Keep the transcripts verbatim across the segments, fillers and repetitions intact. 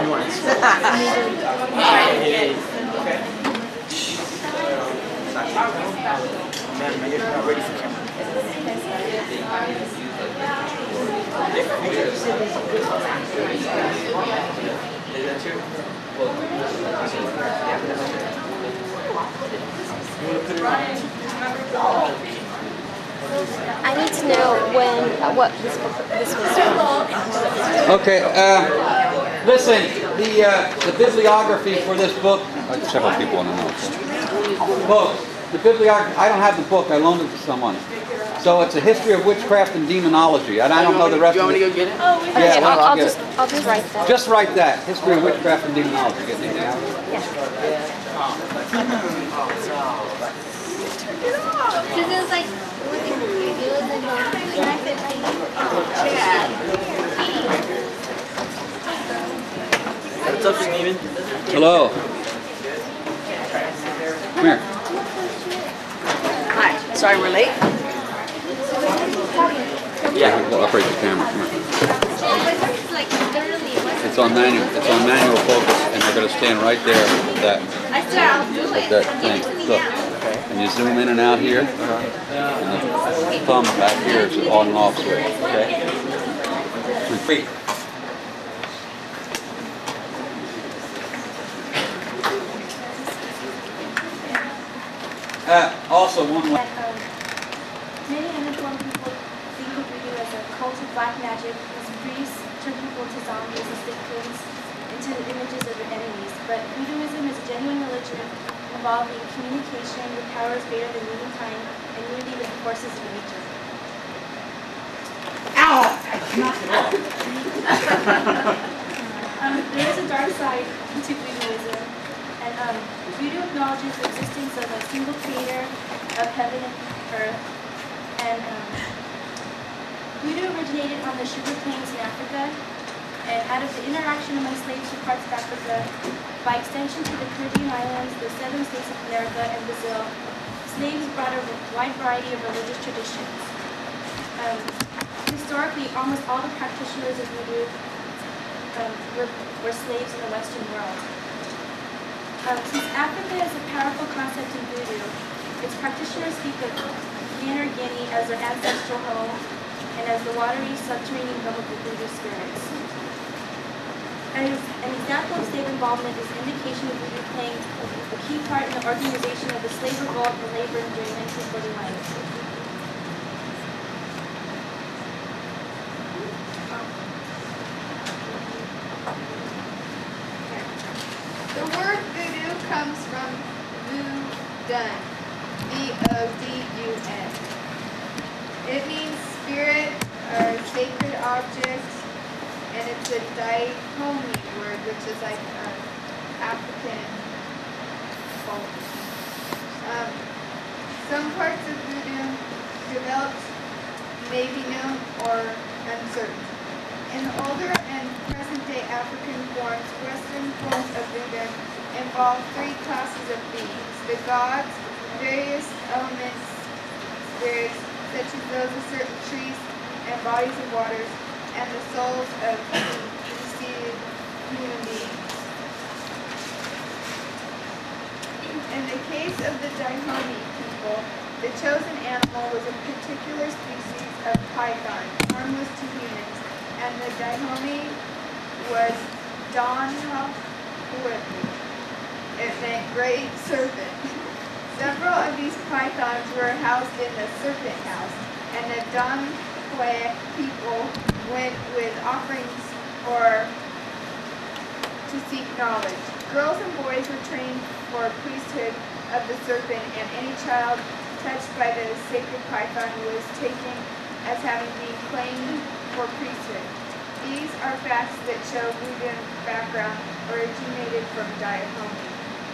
Going once. Man, you're not ready for camera. Is that true? I need to know when, uh, what this, this was from. Okay, uh, listen, the, uh, the bibliography for this book, uh, several people want to know. Folks, the bibliography, I don't have the book, I loaned it to someone. So it's a history of witchcraft and demonology, and I don't know the rest of it. Do you want me to go get it? Oh, we yeah, I'll, I'll, get just, it. I'll just write that. Just write that, history of witchcraft and demonology. Get anything out of it? Yeah. Because it was like, What's up, schneemann? Hello. Come here. Hi. Sorry, we're late. Yeah, we'll operate the camera. Come here. It's on manual. It's on manual focus, and we're going to stand right there with that, with that thing. Look, and you zoom in and out here, and the thumb back here is the on and off switch. Okay. Repeat. Uh, also, one way. Many uninformed people think of voodoo as a cult of black magic, as priests turn people to zombies as victims into the images of their enemies. But voodooism is a genuine religion involving communication with powers greater than humankind and unity with the forces of nature. Ow! um, there is a dark side to voodooism, and um, voodoo acknowledges the existence of a single creator of heaven and earth. And um, voodoo originated on the sugar plains in Africa, and out of the interaction among slaves from parts of Africa, by extension to the Caribbean islands, the southern states of America, and Brazil, slaves brought a wide variety of religious traditions. Um, historically, almost all the practitioners of voodoo um, were, were slaves in the Western world. Um, since Africa is a powerful concept in voodoo, its practitioners speak of Inner Guinea as their ancestral home and as the watery subterranean home of the voodoo spirits. An, an example of slave involvement is indication of voodoo playing a key part in the organization of the slave revolt in labor during nineteen forty-one. The word voodoo comes from voodoo, V O D U N. It means spirit or sacred object, and it's a Dahomey word, which is like um, African folk. Um, some parts of voodoo developed may be known or uncertain. In the older and present-day African forms, Western forms of voodoo involve three classes of beings: the gods, various elements, spirits, such as those of certain trees and bodies of waters, and the souls of deceived human beings. In the case of the Dahomey people, the chosen animal was a particular species of python, harmless to humans, and the Dahomey was Don-ha-Huepu. It meant great serpent. Several of these pythons were housed in the serpent house, and the Don-Hue people went with offerings for to seek knowledge. Girls and boys were trained for priesthood of the serpent, and any child touched by the sacred python was taken as having been claimed for priesthood. These are facts that show voodoo background originated from Dahomey.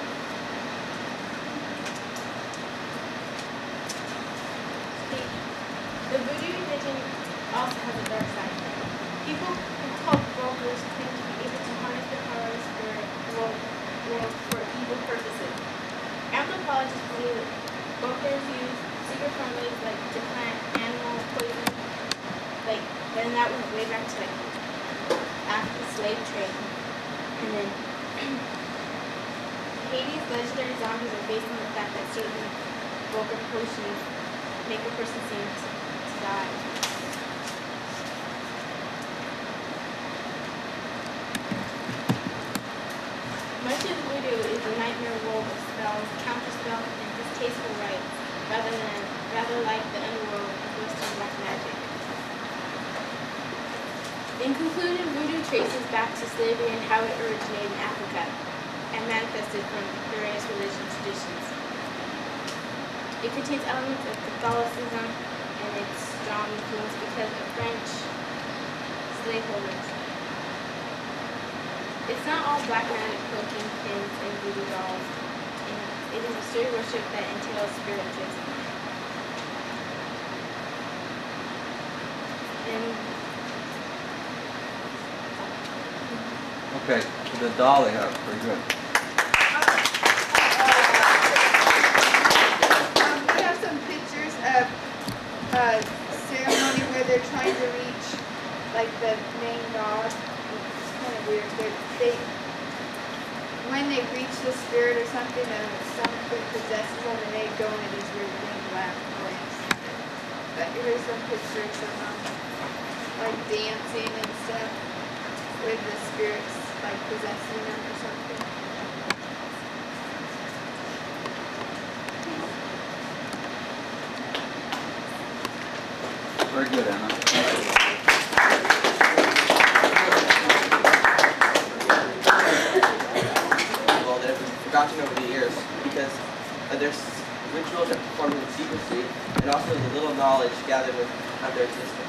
The voodoo religion also has a dark side. People who call brokers claim to be able to harness the power of the spirit world, world for evil purposes. Anthropologists believe that brokers use secret formulas like to plant animal poison, like, and that went way back to like after the slave trade. And then Hades' legendary zombies are based on the fact that certain vulgar potions make a person seem to, to die. Much of voodoo is a nightmare world of spells, counterspells, and distasteful rites, rather than rather like the underworld of Western black magic. In conclusion, voodoo traces back to slavery and how it originated in Africa and manifested from various religious traditions. It contains elements of Catholicism and its strong influence because of French slaveholders. It's not all black magic, cloaking, pins, and voodoo dolls. It is a sturdy worship that entails spiritism. And Okay, the doll they have, pretty good. Um, we have some pictures of a ceremony where they're trying to reach like the main god. It's kind of weird, but they, when they reach the spirit or something, and something possesses them, and they go into these weird green black flames. But here's some pictures of them, like dancing and stuff with the spirits like possessing them or something. Very good, Emma. Well, that have been forgotten over the years because uh, there's rituals that performed in secrecy and also the little knowledge gathered with of their existence.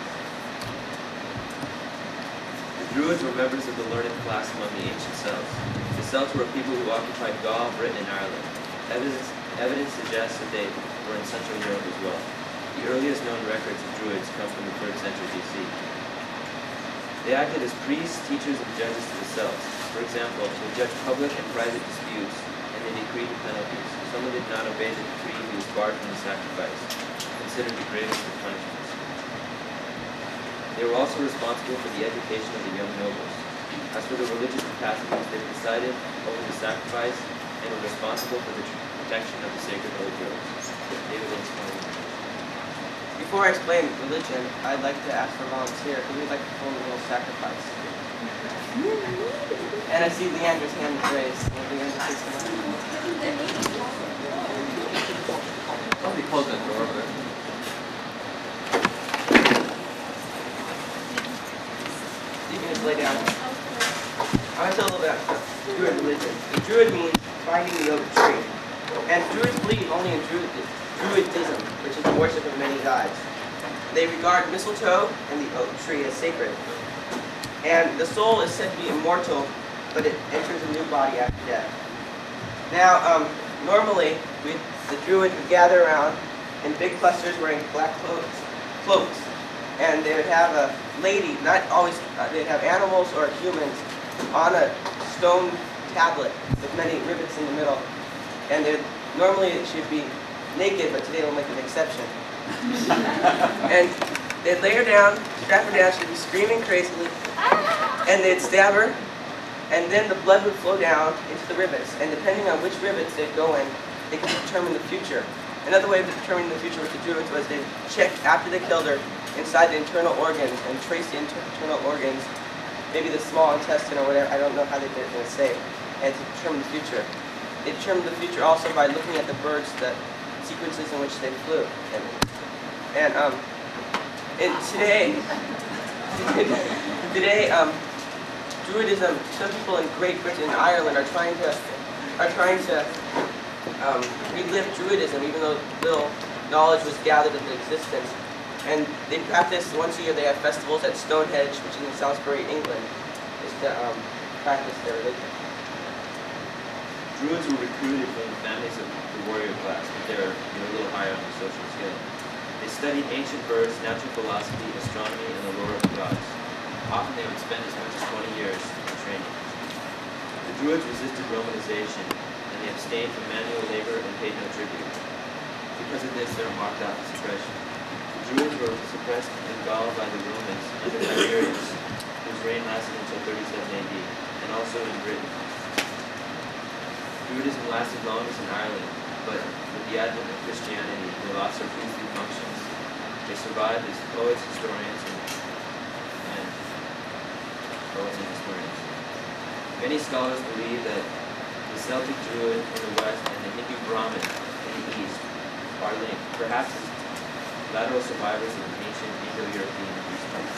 The Druids were members of the learned class among the ancient Celts. The Celts were a people who occupied Gaul, Britain, and Ireland. Evidence, evidence suggests that they were in Central Europe as well. The earliest known records of Druids come from the third century B C. They acted as priests, teachers, and judges to the Celts. For example, they judged public and private disputes, and they decreed penalties. If someone did not obey the decree, he was barred from the sacrifice, considered the greatest of punishments. They were also responsible for the education of the young nobles. As for the religious capacities, they presided over the sacrifice and were responsible for the protection of the sacred holy groves. David will explain. Before I explain religion, I'd like to ask for a volunteer. Who would like to perform a little sacrifice? And I see Leandra's hand is raised. Will Leandra say something? Somebody close that door over there. You can just lay down. I want to tell a little bit about Druid religion. The Druid means finding the oak tree. And Druids believe only in Druid, Druidism, which is the worship of many gods. They regard mistletoe and the oak tree as sacred. And the soul is said to be immortal, but it enters a new body after death. Now, um, normally, we, the Druid would gather around in big clusters wearing black cloaks, cloaks. And they would have a lady, not always, uh, they'd have animals or humans on a stone tablet with many rivets in the middle. And normally it should be naked, but today we'll make an exception. And they'd lay her down, strap her down, she'd be screaming crazily, and they'd stab her, and then the blood would flow down into the rivets. And depending on which rivets they'd go in, they could determine the future. Another way of determining the future with the Druids was they'd check after they killed her inside the internal organs and trace the inter internal organs, maybe the small intestine or whatever, I don't know how they did it in a safe, and to determine the future. They determined the future also by looking at the birds, the sequences in which they flew. And, and um, and today, today, um, Druidism, some people in Great Britain and Ireland are trying to, are trying to um, relive Druidism, even though little knowledge was gathered of the existence. And they practice, once a year they have festivals at Stonehenge, which is in Salisbury, England, is to um, practice their religion. Druids were recruited from the families of the warrior class, but they're, they're a little higher on the social scale. They studied ancient birds, natural philosophy, astronomy, and the lore of the gods. Often they would spend as much as twenty years in training. The Druids resisted Romanization, and they abstained from manual labor and paid no tribute. Because of this, they were marked out as suppression. The Druids were suppressed in Gaul by the Romans under Tiberius, whose reign lasted until thirty-seven A D, and also in Britain. Druidism lasted longest in Ireland, but with the advent of Christianity, they lost their priestly functions. They survived as poets, historians, and, and poets and historians. Many scholars believe that the Celtic Druid in the west and the Hindu Brahmin in the east are linked, perhaps as lateral survivors of ancient Indo-European priesthood.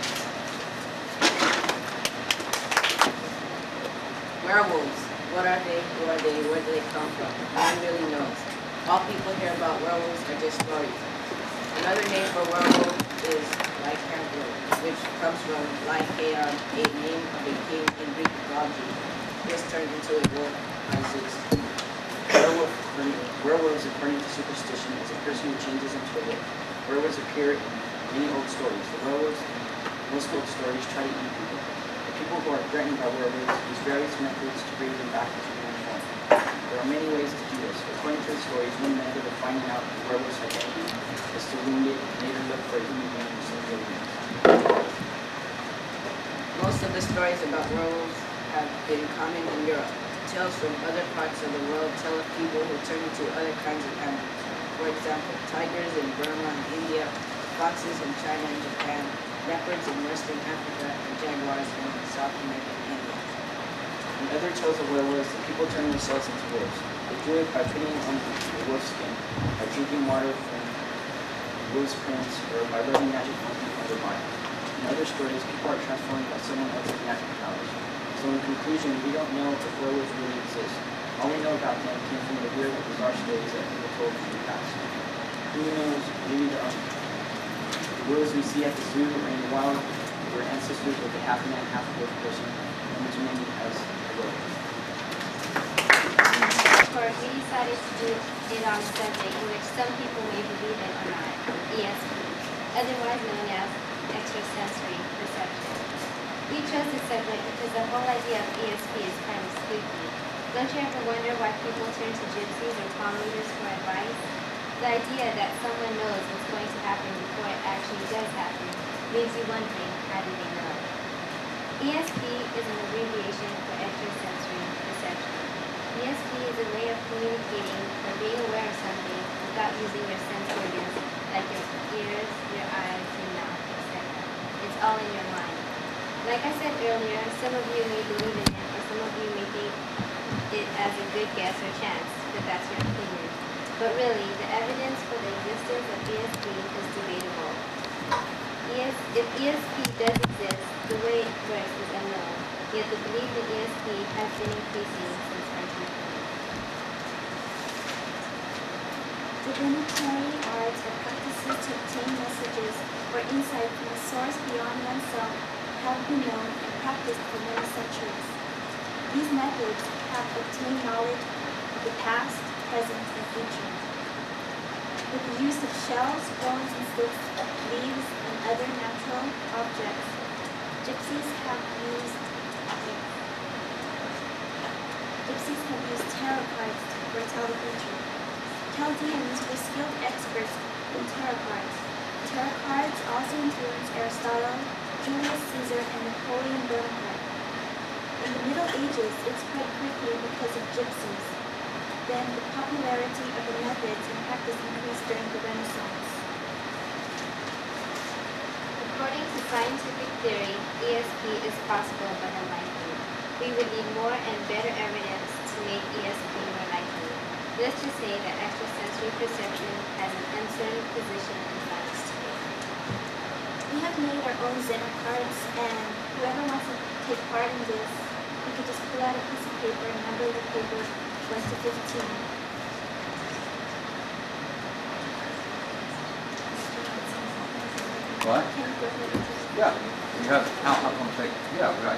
Werewolves. What are they? Who are they? Where do they come from? No one really knows. All people hear about werewolves are just stories. Another name for werewolf is lycanthrope, which comes from Lycaon, a name of a king in Greek mythology. This turned into a wolf by Zeus. Werewolf, werewolves, according to superstition, is a person who changes into a wolf. Werewolves appear in many old stories. The werewolves in most old stories try to eat people. The people who are threatened by werewolves use various methods to bring them back into human form. There are many ways to do this. According to the stories, one method of finding out if werewolves are dead is to wound it and later look for a human being to see the wounds. Most of the stories about werewolves have been common in Europe. Tales from other parts of the world tell of people who turn into other kinds of animals. For example, tigers in Burma and India, foxes in China and Japan, leopards in Western Africa, and jaguars in South America and India. In other tales of werewolves, the people turn themselves into wolves. They do it by putting on a wolf skin, by drinking water from wolf's prints, or by rubbing magic something on their body. In other stories, people are transformed by someone else's magic powers. So in conclusion, we don't know if werewolves really exist. All we know about them came from the weird and bizarre stories that people told from the past. Who knows, maybe there are. The wolves we see at the zoo or in the wild were ancestors of the half-man, half-wolf person, known to many as the werewolf. Of course, we decided to do it on a subject in which some people may believe in or not, E S P, otherwise known as extrasensory perception. We chose this subject because the whole idea of E S P is kind of spooky. Don't you ever wonder why people turn to gypsies or palm readers for advice? The idea that someone knows what's going to happen before it actually does happen leaves you wondering, how do they know? E S P is an abbreviation for extrasensory perception. E S P is a way of communicating or being aware of something without using your sense organs like your ears, your eyes, your mouth, et cetera. It's all in your mind. Like I said earlier, some of you may believe in it, or some of you may think it as a good guess or chance, but that's your opinion. But really, the evidence for the existence of E S P is debatable. E S if E S P does exist, the way it works is unknown, yet the belief in E S P has been increasing since nineteen twenty. Divinatory arts or practices to obtain messages or insight from a source beyond oneself have been known and practiced for many centuries. These methods have obtained knowledge of the past, present, and future. With the use of shells, bones, and sticks, leaves, and other natural objects, gypsies have used gypsies have used tarot cards to foretell the future. Chaldeans were skilled experts in tarot cards. Tarot cards also influenced Aristotle, Julius Caesar, and Napoleon Bonaparte. In the Middle Ages, it spread quickly because of gypsies. Then the popularity of the methods and practice increased during the Renaissance. According to scientific theory, E S P is possible but unlikely. We would need more and better evidence to make E S P more likely. Let's just say that extrasensory perception has an uncertain position in science today. We have made our own Zener cards, and whoever wants to take part in this, you can just pull out a piece of paper and number the paper one to fifteen. What? Can you go ahead and take Yeah. You have how how come say yeah, right.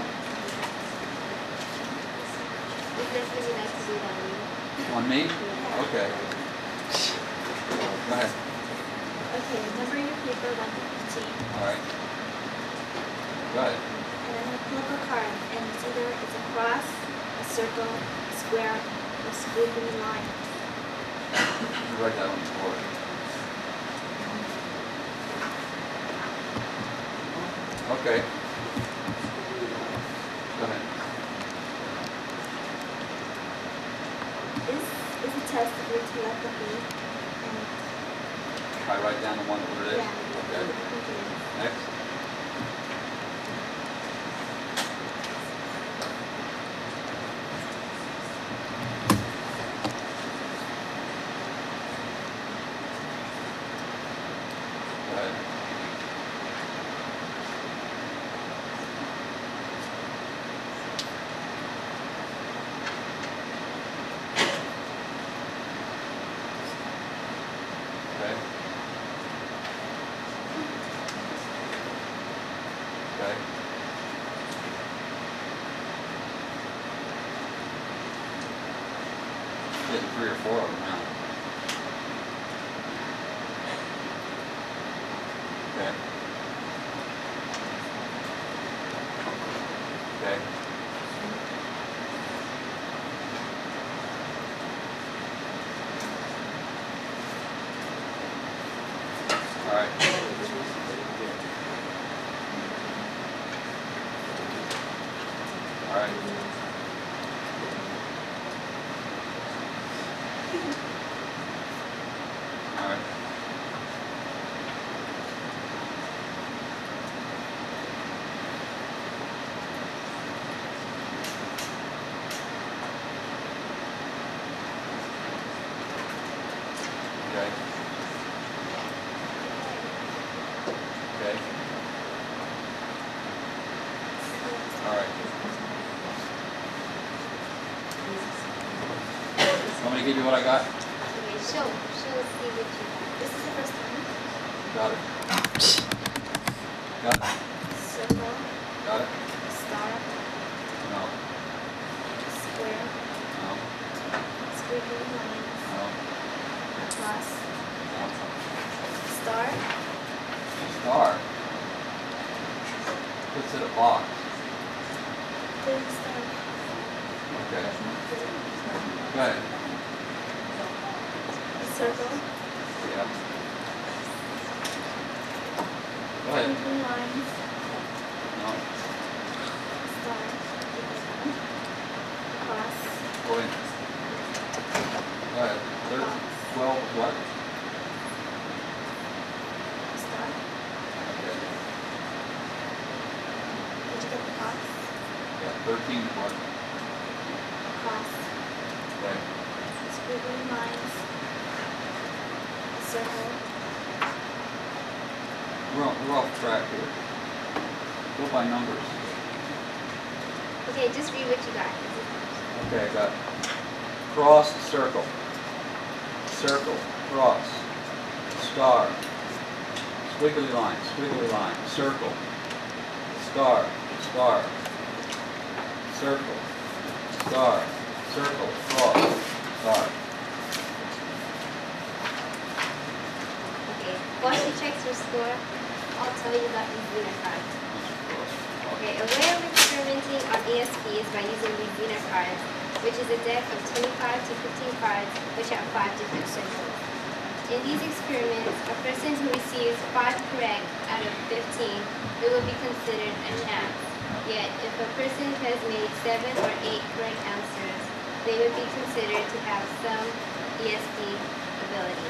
Would this really like to do it on you? On me? Okay. Go ahead. Okay, number your paper one to fifteen. All right. Go ahead. And I'm going to pull up a card, and it's either it's a cross, a circle, a square, or a squiggly line. You write that on the board. Okay. Go ahead. Is is a test of your telepathy. And Try to write down the one that it is. yeah. Okay. Next. Go ahead. Okay. Okay. Getting three or four of them now. Okay. Okay. All right. All right. All right. Okay. Okay. All right. Want me to give you what I got? Okay, show, show, see what you got. This is the first time. Got it. Got it. Circle, Got it. star, No. square, No. squiggly lines, No. plus, No. star, Star. Puts it a box. big star, Okay. Go ahead. circle, Yeah. Go ahead. squiggly lines, No. star, cross, Go in. Go ahead. There's twelve what? star. Okay. Did you get the cross? Yeah. Thirteen what? Cross, Okay. squiggly lines, circle, We're off, we're off track here. Go by numbers. Okay, just read what you got. Okay, I got cross, circle, circle, cross, star, squiggly line, squiggly line, circle, star, star, circle, star, circle, cross, star. Okay, while she checks her score, I'll tell you about these unit cards. Okay, a way of experimenting on E S P is by using these unit cards, which is a deck of twenty-five to fifteen cards, which have five different circles. In these experiments, a person who receives five correct out of fifteen, it will be considered a chance. Yet, if a person has made seven or eight correct answers, they would be considered to have some E S P ability.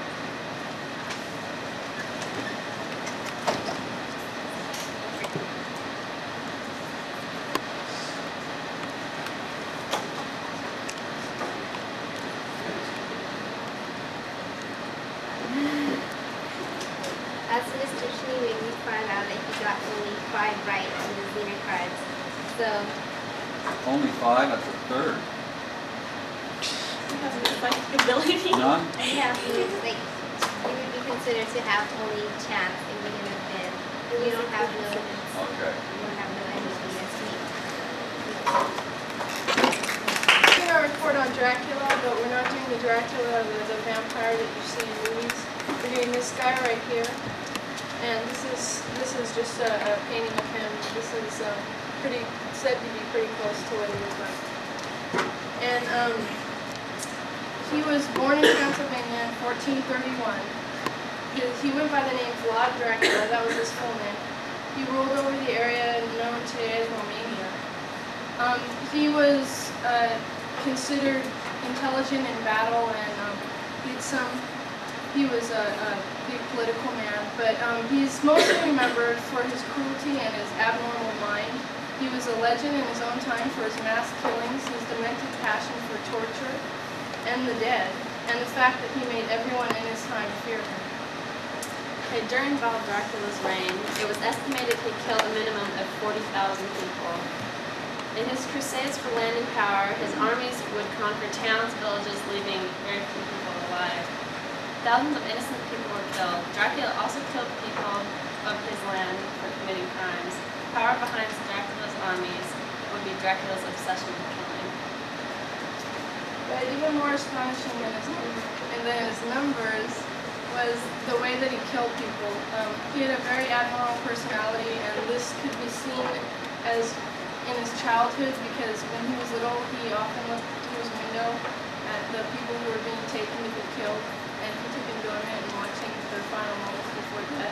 As Mister Schneemann, we found out that he got only five right on the Zener cards. So, Only five, that's a third. You have a psychic ability. None? yeah, he was like, you would be considered to have only chance. It wouldn't have been. You don't have no, you Okay. don't have no any E S P. We're doing our report on Dracula, but we're not doing the Dracula, the, the vampire that you see in movies. We're doing this guy right here, and this is this is just a, a painting of him. This is um, pretty said to be pretty close to what he was like. And um, he was born in Transylvania in fourteen thirty-one. He, he went by the name Vlad Dracula. That was his full name. He ruled over the area known today as Romania. Um, he was uh, considered intelligent in battle, and um, he had some. He was a, a big political man, but um, he's mostly remembered for his cruelty and his abnormal mind. He was a legend in his own time for his mass killings, his demented passion for torture and the dead, and the fact that he made everyone in his time fear him. Okay, during Val Dracula's reign, it was estimated he killed a minimum of forty thousand people. In his crusades for land and power, his armies would conquer towns, villages, leaving very few people alive. Thousands of innocent people were killed. Dracula also killed people of his land for committing crimes. Power behind Dracula's armies would be Dracula's obsession with killing. But even more astonishing than his, and than his numbers was the way that he killed people. Um, he had a very abnormal personality, and this could be seen as in his childhood, because when he was little, he often looked through his window at the people who were being taken to be killed, and he took enjoyment in watching their final moments before death.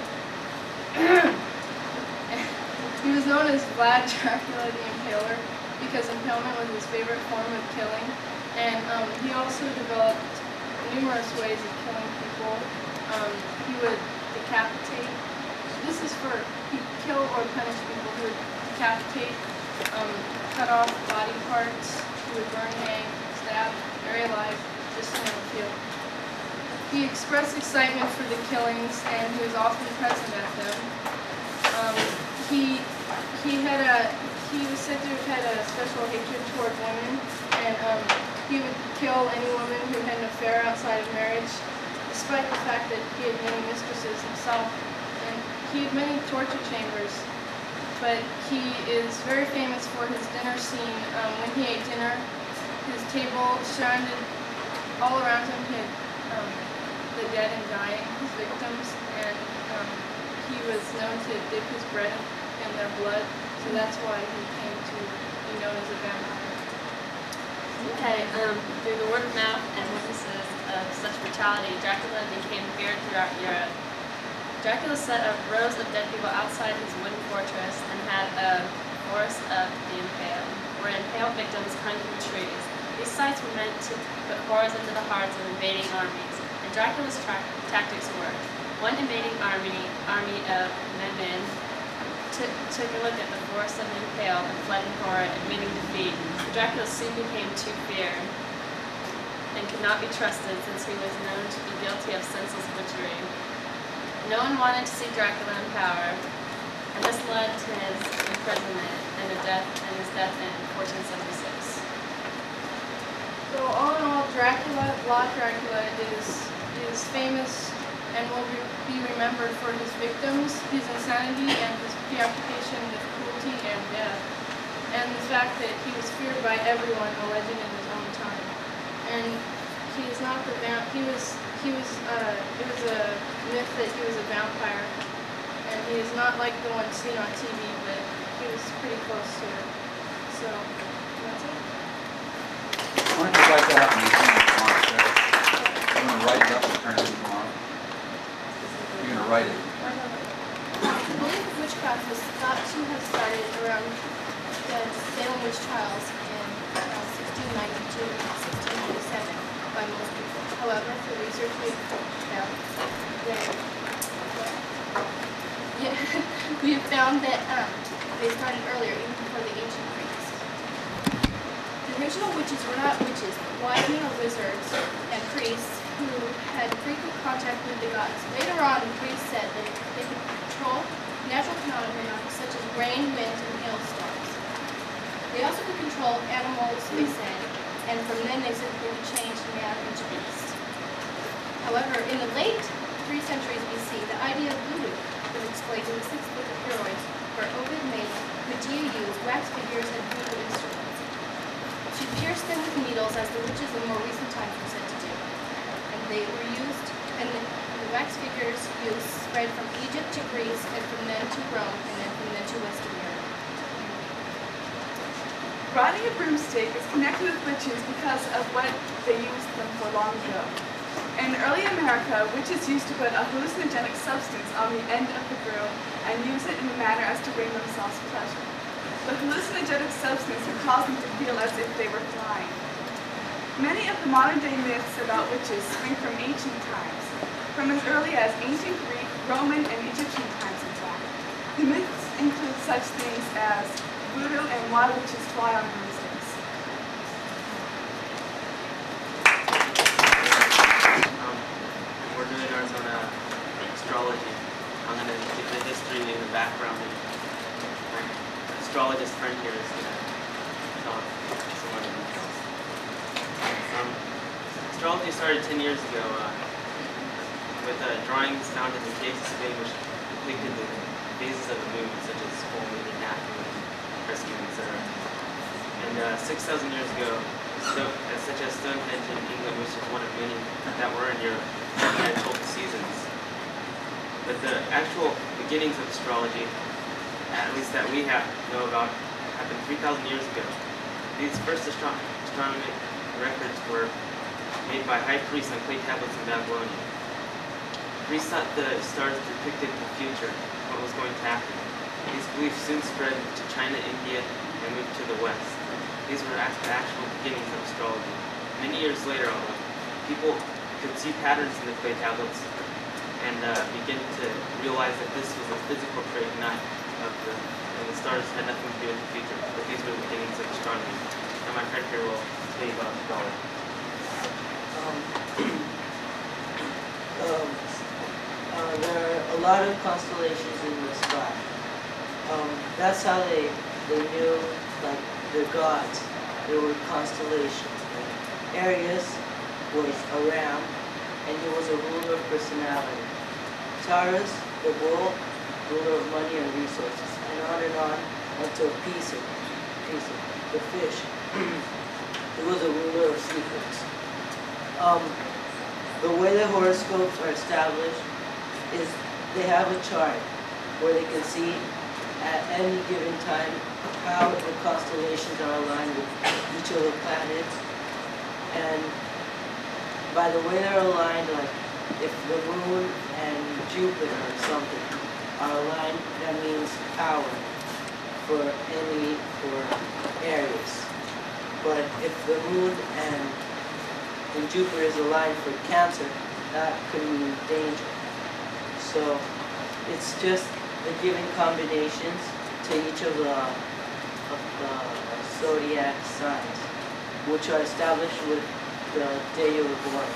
He was known as Vlad Dracula the Impaler because impalement was his favorite form of killing, and um, he also developed numerous ways of killing people. Um, he would decapitate. This is for he kill or punish people. He would decapitate, um, cut off body parts. He would burn, hang, stab, bury alive, just to name a few. He expressed excitement for the killings, and he was often present at them. Um, he he had a he was said to have had a special hatred toward women, and um, he would kill any woman who had an affair outside of marriage, despite the fact that he had many mistresses himself, and he had many torture chambers. But he is very famous for his dinner scene. Um, when he ate dinner, his table surrounded all around him. He had um, the dead and dying, his victims, and um, he was known to dip his bread in their blood, so that's why he came to be known as a vampire. Okay, um, through the word of mouth and witnesses of such brutality, Dracula became feared throughout Europe. Dracula set up rows of dead people outside his wooden fortress and had a forest of the impaled, where impaled victims hung from trees. These sites were meant to put horrors into the hearts of invading armies, and Dracula's tactics worked. One invading army, army of men took, took a look at the forest of the impaled and fled in horror, admitting defeat. Dracula soon became too feared and could not be trusted, since he was known to be guilty of senseless butchery. No one wanted to see Dracula in power, and this led to his imprisonment and, a death, and his death in fourteen seventy-six. So all in all, Dracula, Vlad Dracula, is is famous and will be remembered for his victims, his insanity, and his preoccupation with cruelty and death, and the fact that he was feared by everyone, a legend in his own time. And he is not the vamp. He was. He was. Uh, it was a myth that he was a vampire, and he is not like the one seen on T V, but he was pretty close to it. So that's it. Why don't you write that up and return it tomorrow, Sarah? I'm going to write it up and return it tomorrow. You're going to write it. I believe witchcraft was thought to have started around the Salem witch trials in around sixteen ninety-two and sixteen ninety-seven by most people. However, through research we have found that yeah, we have found that um, they started earlier, even before the ancient Greeks. The original witches were not witches, but wise men or wizards and priests who had frequent contact with the gods. Later on, the priests said that they could control natural phenomena such as rain, wind, and hailstorms. They also could control animals, they said, and from then they said they could change man into beast. However, in the late three centuries B C, the idea of voodoo was explained in the sixth book of Heroes, where Ovid made Medea use wax figures and voodoo instruments. She pierced them with needles, as the witches in more recent times were said to do. And they were used, and the, the wax figures used spread from Egypt to Greece, and from then to Rome, and then from then to Western Europe. Riding a broomstick is connected with witches because of what they used them for long ago. In early America, witches used to put a hallucinogenic substance on the end of the broom and use it in a manner as to bring themselves pleasure. The hallucinogenic substance would cause them to feel as if they were flying. Many of the modern-day myths about witches spring from ancient times, from as early as ancient Greek, Roman, and Egyptian times, in fact. The myths include such things as voodoo and why witches fly on broomsticks. Um, we're doing ours on uh, astrology. I'm going to give the history and the background. And my astrologist friend here is going to talk some other details. Um, astrology started ten years ago uh, with uh, drawings found in the caves of Spain which depicted the phases of the moon, such as full moon and half moon, crescent moon, et cetera. And uh, six thousand years ago, so, uh, such as Stonehenge in England, which is one of many that were in Europe, had told the seasons. But the actual beginnings of astrology, at least that we have know about, happened three thousand years ago. These first astro astronomical records were made by high priests on clay tablets in Babylonia. Priests thought the stars depicted the future, what was going to happen. These beliefs soon spread to China, India, and moved to the West. These were the actual beginnings of astrology. Many years later, although, people could see patterns in the clay tablets and uh, begin to realize that this was a physical trait, not of the, and the stars had nothing to do with the future. But these were the beginnings of astronomy. And my friend here will tell you about astrology. Um, um, uh, there are a lot of constellations in the sky. Um, that's how they they knew, like, their gods. There were constellations. Like Aries was a ram, and he was a ruler of personality. Taurus, the bull, ruler of money and resources, and on and on until Pisces, Pisces, the fish. He was a ruler of secrets. Um, the way the horoscopes are established is they have a chart where they can see at any given time how the constellations are aligned with each of the planets. And by the way they're aligned, like if the moon and Jupiter or something are aligned, that means power for any, for Aries. But if the moon and and Jupiter is aligned for Cancer, that could mean danger. So it's just the given combinations to each of the, of the zodiac signs, which are established with the day you were born.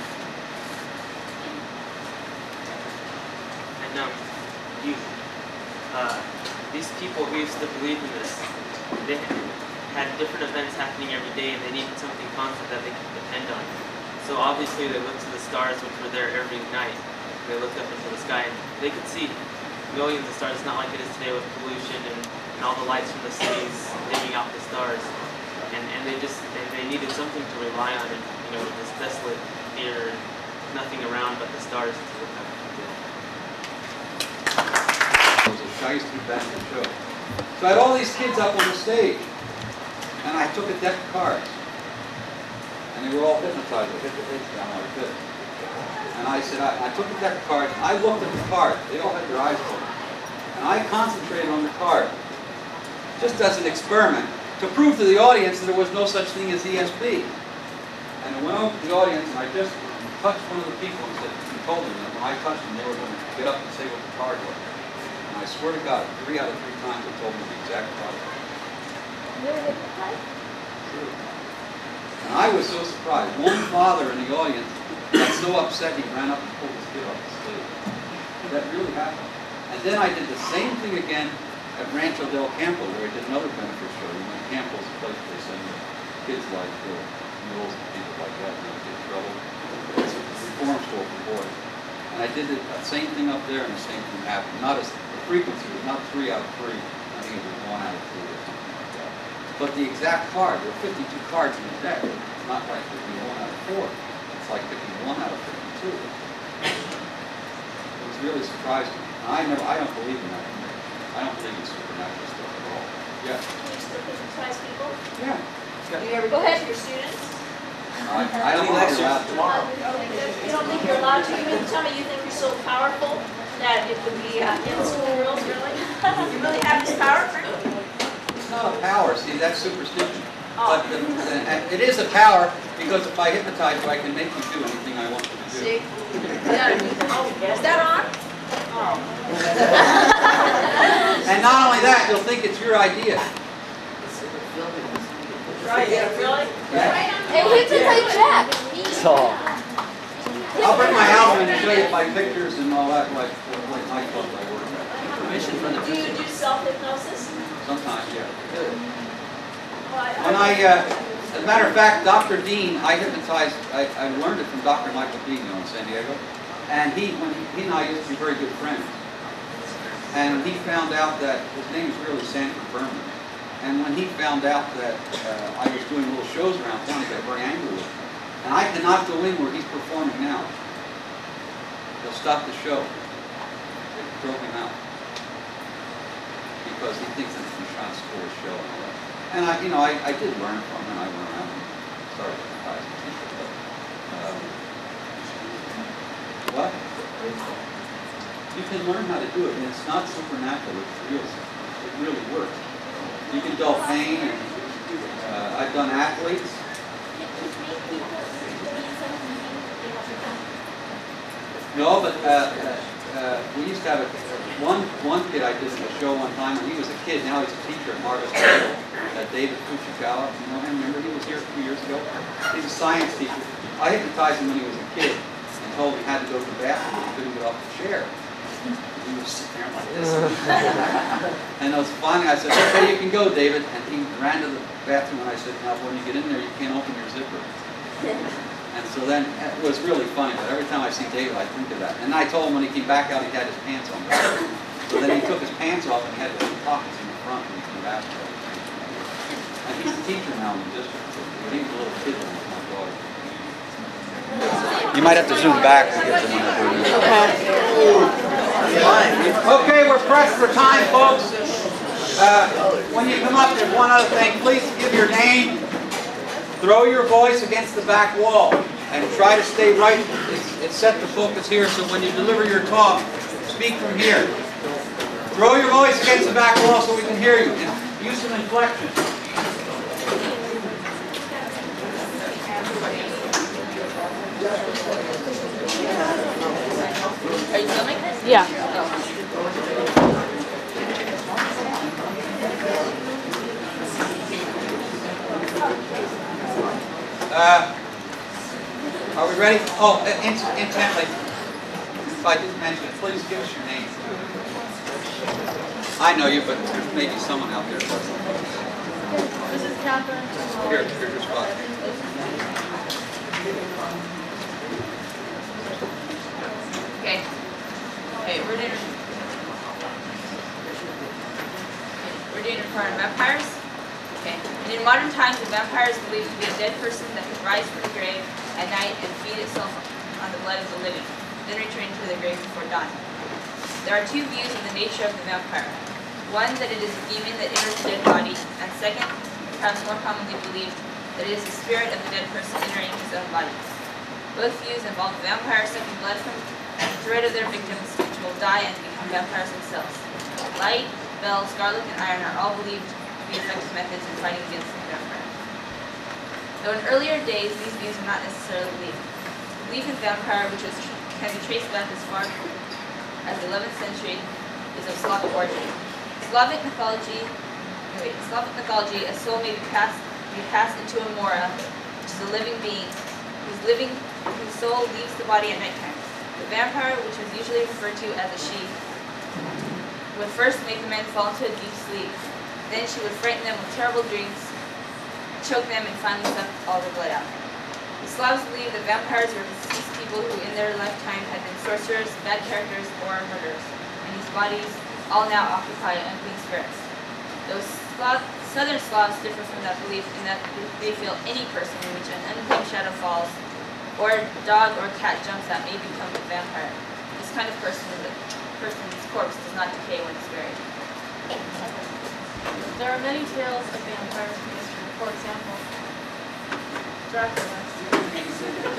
And um, you, uh, these people who used to believe in this, they had different events happening every day, and they needed something constant that they could depend on. So obviously they looked to the stars, which were there every night. They looked up into the sky, and they could see millions of stars. It's not like it is today with pollution and, and all the lights from the cities dimming out the stars. And and they just and they needed something to rely on, and you know, this desolate fear, nothing around but the stars to look up to. I used to be back in the show. So I had all these kids up on the stage, and I took a deck of cards. And they were all hypnotized. I hit the face down like this. And I said, I, I took the deck of cards, I looked at the card. They all had their eyes closed. And I concentrated on the card, just as an experiment, to prove to the audience that there was no such thing as E S P. And I went over to the audience, and I just touched one of the people and said, and told them that when I touched them, they were going to get up and say what the card was. And I swear to God, three out of three times they told me the exact card. You were hypnotized? True. And I was so surprised. One father in the audience got so upset he ran up and pulled his kid off the stage. That really happened. And then I did the same thing again at Rancho del Campo, where I did another benefit show. You know, Campo's a place where they send kids like uh, mules and people like that when they get in trouble. It's a reform school for boys. And I did the same thing up there, and the same thing happened. Not as the frequency was not three out of three. I think it was one out of three or something like that. But the exact card, there were fifty-two cards in the deck. It's not like picking one out of four. It's like picking one out of fifty-two. It was really surprising. I never, I don't believe in that. I don't believe in supernatural stuff at all. Yeah. Do you still hypnotize people? Yeah. Do you ever go ahead to your students? I, I don't think you're allowed to. tomorrow. You don't think you're allowed to? You mean to tell me you think you're so powerful that it would be uh, in school rules, really? You really have this power? It's not a power, see, that's superstition. Oh. But the, the, it is a power because if I hypnotize you, I can make you do anything I want you to do. See? Yeah. Oh, is that on? Oh. And not only that, you'll think it's your idea. Right, yeah, really? Yeah. And you can play Jack. I'll bring my album and show you my pictures and all that, like, like my club I work at. Permission from the Do you do self-hypnosis? Sometimes, yeah. Well, I- When I, uh, as a matter of fact, Doctor Dean, I hypnotized, I, I learned it from Doctor Michael Dean, you know, in San Diego. And he, when he, he and I used to be very good friends. And he found out that, his name is really Sanford Berman. And when he found out that uh, I was doing little shows around town, he got very angry with me. And I cannot go in where he's performing now. They'll stop the show. They throw him out. Because he thinks that he's trying to score a show and all that. And I, you know, I, I did learn from him. I went around and started to advise people. But, um, what? You can learn how to do it, and it's not supernatural. It's real. It really works. You can dull pain, and uh, I've done athletes. No, but uh, uh, we used to have a, one one kid I did a show one time, and he was a kid. Now he's a teacher at Margaret School. Uh, David Fuchikawa, you know him? Remember, he was here a few years ago. He's a science teacher. I hypnotized him when he was a kid, and told him he had to go to the bathroom. He couldn't get off the chair. He was sitting there like this. And I was finally, I said, "Okay, you can go, David." And he ran to the bathroom, and I said, "Now, when you get in there, you can't open your zipper." And so then it was really funny, but every time I see David, I think of that. And I told him when he came back out, he had his pants on. So then he took his pants off and had two pockets in the front when he came back. And he's a teacher now in the district. But he was a little kid when he was my daughter. You might have to zoom back to get the one that we're using. Okay, we're pressed for time, folks. Uh, when you come up, there's one other thing. Please give your name. Throw your voice against the back wall and try to stay right. It's, it's set to focus here, so when you deliver your talk, speak from here. Throw your voice against the back wall so we can hear you. And use some inflection. Are you filming this? Yeah. Uh, are we ready? Oh, in, intently. If I didn't mention it, please give us your name. I know you, but there's maybe someone out there. This is Catherine. Here, here's your spot. Okay. Okay, we're doing, we're doing it for vampires. Okay. And in modern times, a vampire is believed to be a dead person that can rise from the grave at night and feed itself on the blood of the living, then return to the grave before dawn. There are two views of the nature of the vampire. One, that it is a demon that enters the dead body, and second, perhaps more commonly believed, that it is the spirit of the dead person entering his own body. Both views involve the vampire sucking blood from the thread of their victims, which will die and become vampires themselves. Light, bell, scarlet, and iron are all believed to be effective methods in fighting against the vampire. Though in earlier days, these views were not necessarily believed. Belief in vampire, which was, can be traced back as far as the eleventh century, is of Slavic origin. Slavic mythology, wait, Slavic mythology, a soul may be passed, be passed into a mora, which is a living being, whose living, whose soul leaves the body at nighttime. The vampire, which was usually referred to as a she, would first make the men fall into a deep sleep. Then she would frighten them with terrible dreams, choke them, and finally suck all the blood out. The Slavs believed that vampires were deceased people who in their lifetime had been sorcerers, bad characters, or murderers, and whose bodies all now occupy unclean spirits. Those Slav, Southern Slavs differ from that belief in that they feel any person in which an unclean shadow falls, or a dog or cat jumps at may become a vampire. This kind of person, the person's corpse does not decay when it's buried. There are many tales of vampires in history. For example, Dracula.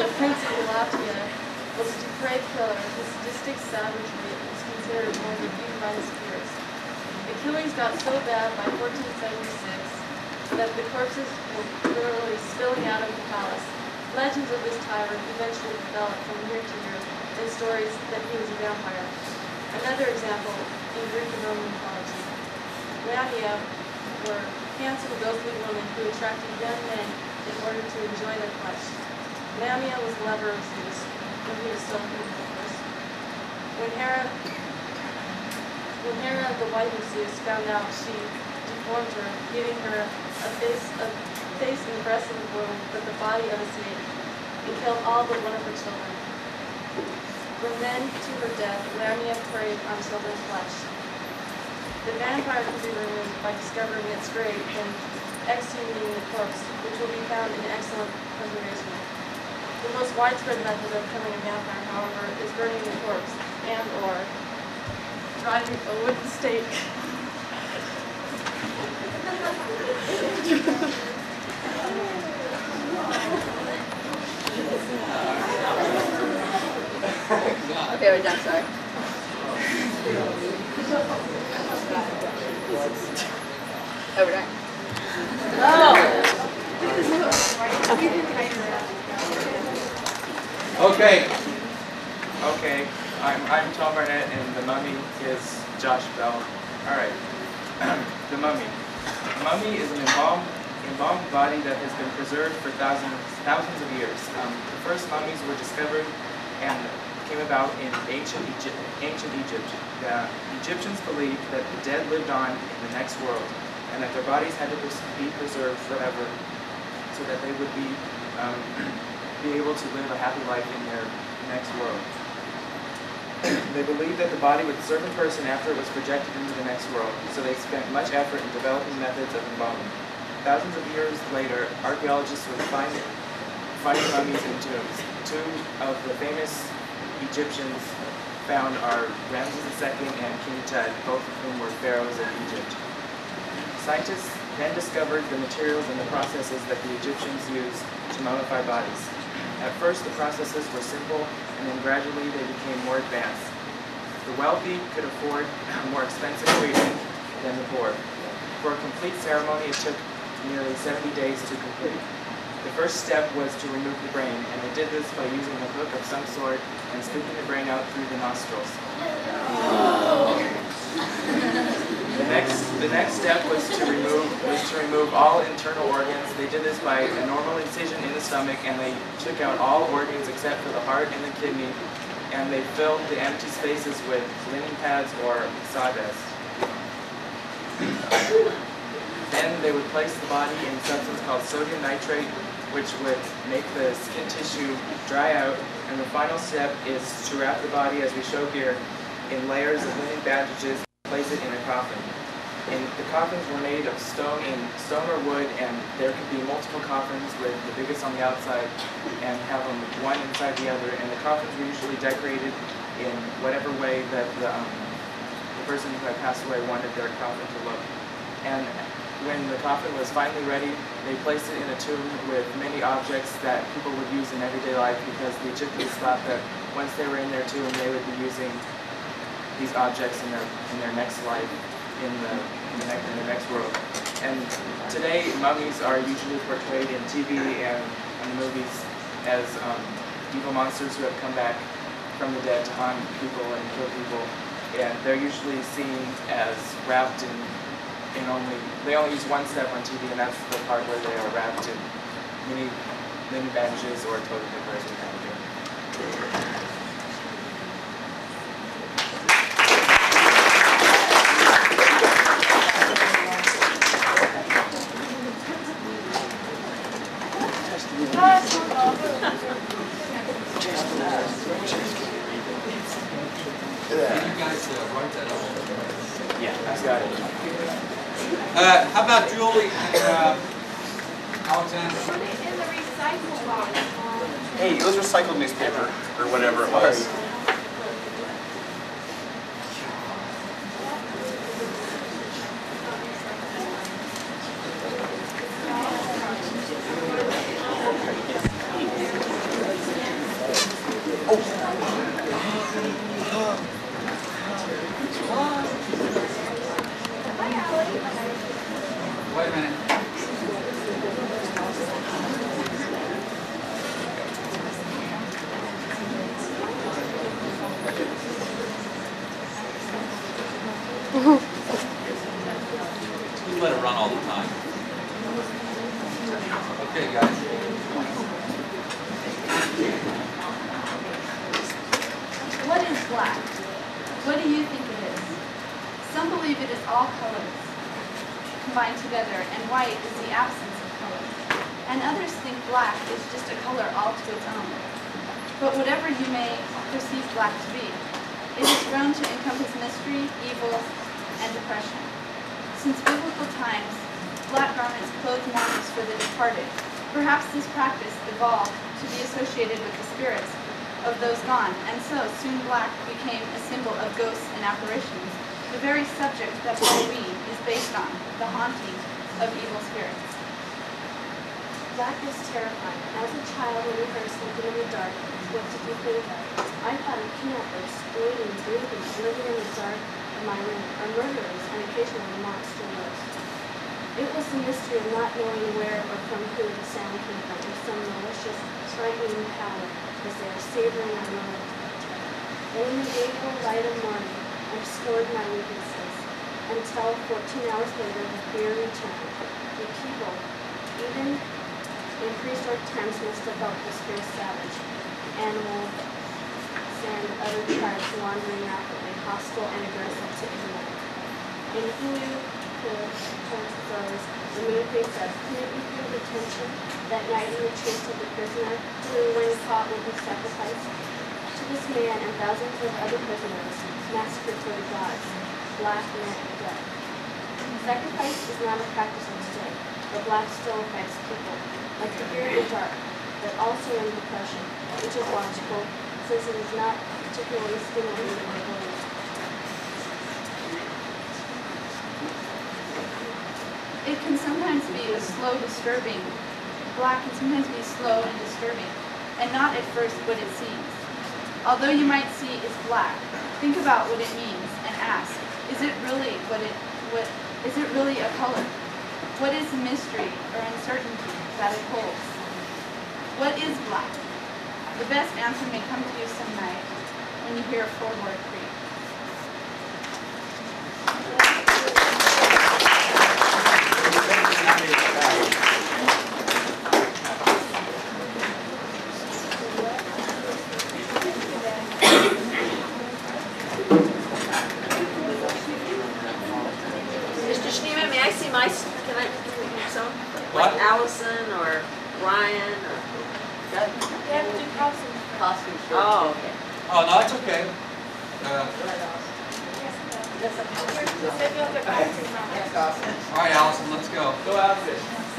the Prince of Galatia was a depraved killer. His sadistic savagery was considered one reviewed by his peers. The killings got so bad by fourteen seventy-six that the corpses were literally spilling out of the palace. Legends of this tyrant eventually developed from year to year in stories that he was a vampire. Another example in Greek and Roman mythology. Lamia were handsome, ghostly women who attracted young men in order to enjoy their flesh. Lamia was the lover of Zeus when he was still Helios. When Hera, when Hera, the wife of Zeus, found out, she deformed her, giving her a face, a face and the breast of a womb, but the body of a snake, and killed all but one of her children. From then to her death, Lamia preyed on children's flesh. The vampire could be removed by discovering its grave and exhuming the corpse, which will be found in excellent preservation. The most widespread method of killing a vampire, however, is burning the corpse and or driving a wooden stake. Okay, we're done, sorry. Oh, we're done. Okay. Okay, I'm, I'm Tom Barnett, and the mummy is Josh Bell. All right, the mummy. A mummy is an embalmed, embalmed body that has been preserved for thousands, thousands of years. Um, the first mummies were discovered and came about in ancient Egypt. Ancient Egypt. The Egyptians believed that the dead lived on in the next world, and that their bodies had to be preserved forever, so that they would be um, be able to live a happy life in their next world. They believed that the body would serve a person after it was projected into the next world, so they spent much effort in developing methods of embalming. Thousands of years later, archaeologists would find finding mummies in tombs. Two of the famous Egyptians found are Ramses the Second and King Tut, both of whom were pharaohs of Egypt. Scientists then discovered the materials and the processes that the Egyptians used to mummify bodies. At first, the processes were simple, and then gradually they became more advanced. The wealthy could afford more expensive treatment than the poor. For a complete ceremony, it took nearly seventy days to complete. The first step was to remove the brain, and they did this by using a hook of some sort and scooping the brain out through the nostrils. The next, the next step was to remove was to remove all internal organs. They did this by a normal incision in the stomach, and they took out all organs except for the heart and the kidney, and they filled the empty spaces with linen pads or sawdust. Then they would place the body in a substance called sodium nitrate, which would make the skin tissue dry out, and the final step is to wrap the body, as we show here, in layers of linen bandages and place it in a coffin. And the coffins were made of stone and stone or wood, and there could be multiple coffins with the biggest on the outside and have them one inside the other, and the coffins were usually decorated in whatever way that the, um, the person who had passed away wanted their coffin to look. And when the coffin was finally ready, they placed it in a tomb with many objects that people would use in everyday life, because the Egyptians thought that once they were in their tomb, they would be using these objects in their in their next life, in the in the next in the next world. And today, mummies are usually portrayed in T V and in the movies as um, evil monsters who have come back from the dead to haunt people and kill people. And they're usually seen as wrapped in in only they only use one step on T V, and that's the part where they are wrapped in many linen bandages or toilet paper, as we have here. Yeah, I got it. Uh, how about Julie and uh, Alexander? In the recycle box. Hey, it was recycled newspaper, or whatever it was. Okay, guys. What is black? What do you think it is? Some believe it is all colors combined together, and white is the absence of color. And others think black is just a color all to its own. But whatever you may perceive black to be, it has grown to encompass mystery, evil, and depression. Since biblical times, black garments clothed mourners for the departed. Perhaps this practice evolved to be associated with the spirits of those gone, and so soon black became a symbol of ghosts and apparitions, the very subject that Halloween is based on, the haunting of evil spirits. Black is terrifying. As a child, when we heard something in the dark, what did you think of? I thought of kidnappers, screaming, breathing, living in the dark of my room, or murderers, and occasionally a monster roast. It was the mystery of not knowing where or from who the sound came from, or some malicious, frightening power, as they were savoring a moment. Then in the April light of morning, I explored my weaknesses, until fourteen hours later, the fear returned. The people, even in prehistoric times, must have felt this fierce savage, animals, and other tribes wandering rapidly, hostile and aggressive to anyone. In Hindu Those, the moon face up. Couldn't you feel the tension that night in the chase of the prisoner who, when caught, would be sacrificed? To this man and thousands of other prisoners, massacred for the gods, black meant death. Sacrifice is not a practice of today, but black still affects people, like the fear of the dark, but also in depression, which is logical, since it is not particularly stimulating or bullying. It can sometimes be a slow disturbing. Black can sometimes be slow and disturbing, and not at first what it seems. Although you might see is black, think about what it means and ask, is it really what it what is it really a color? What is the mystery or uncertainty that it holds? What is black? The best answer may come to you some night when you hear a four-word creed. Mister Schneemann, may I see my, can I, some? What? Like Allison or Ryan or? They have to do costumes. Costumes. Oh, okay. Oh, no, it's okay. Uh, all right, Allison, let's go. Go outfit.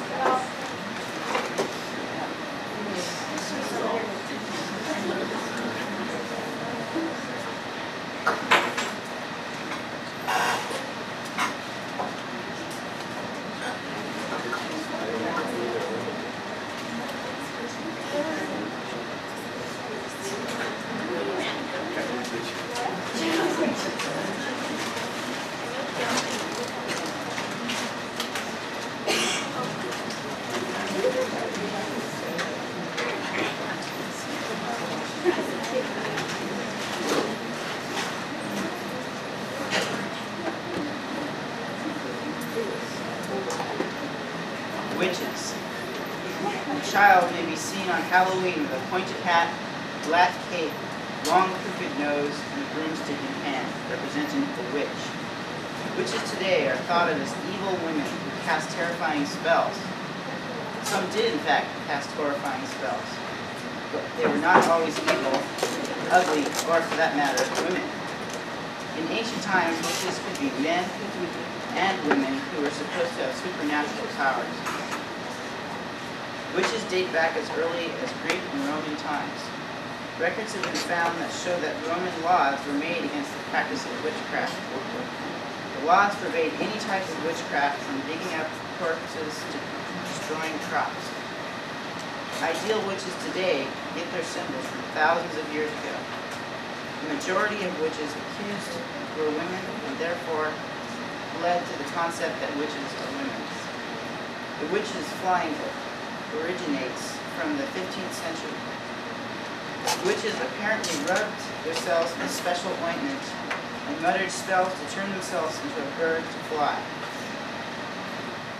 Witches. A child may be seen on Halloween with a pointed hat, black cape, long crooked nose, and a broomstick in hand, representing a witch. Witches today are thought of as evil women who cast terrifying spells. Some did, in fact, cast horrifying spells, but they were not always evil, ugly, or for that matter, women. In ancient times, witches could be men and women who were supposed to have supernatural powers. Witches date back as early as Greek and Roman times. Records have been found that show that Roman laws were made against the practice of witchcraft. The laws forbade any type of witchcraft from digging up corpses to destroying crops. Ideal witches today get their symbols from thousands of years ago. The majority of witches accused were women, and therefore led to the concept that witches are women. The witch's flying book originates from the fifteenth century. Witches apparently rubbed themselves with special ointment and muttered spells to turn themselves into a bird to fly. The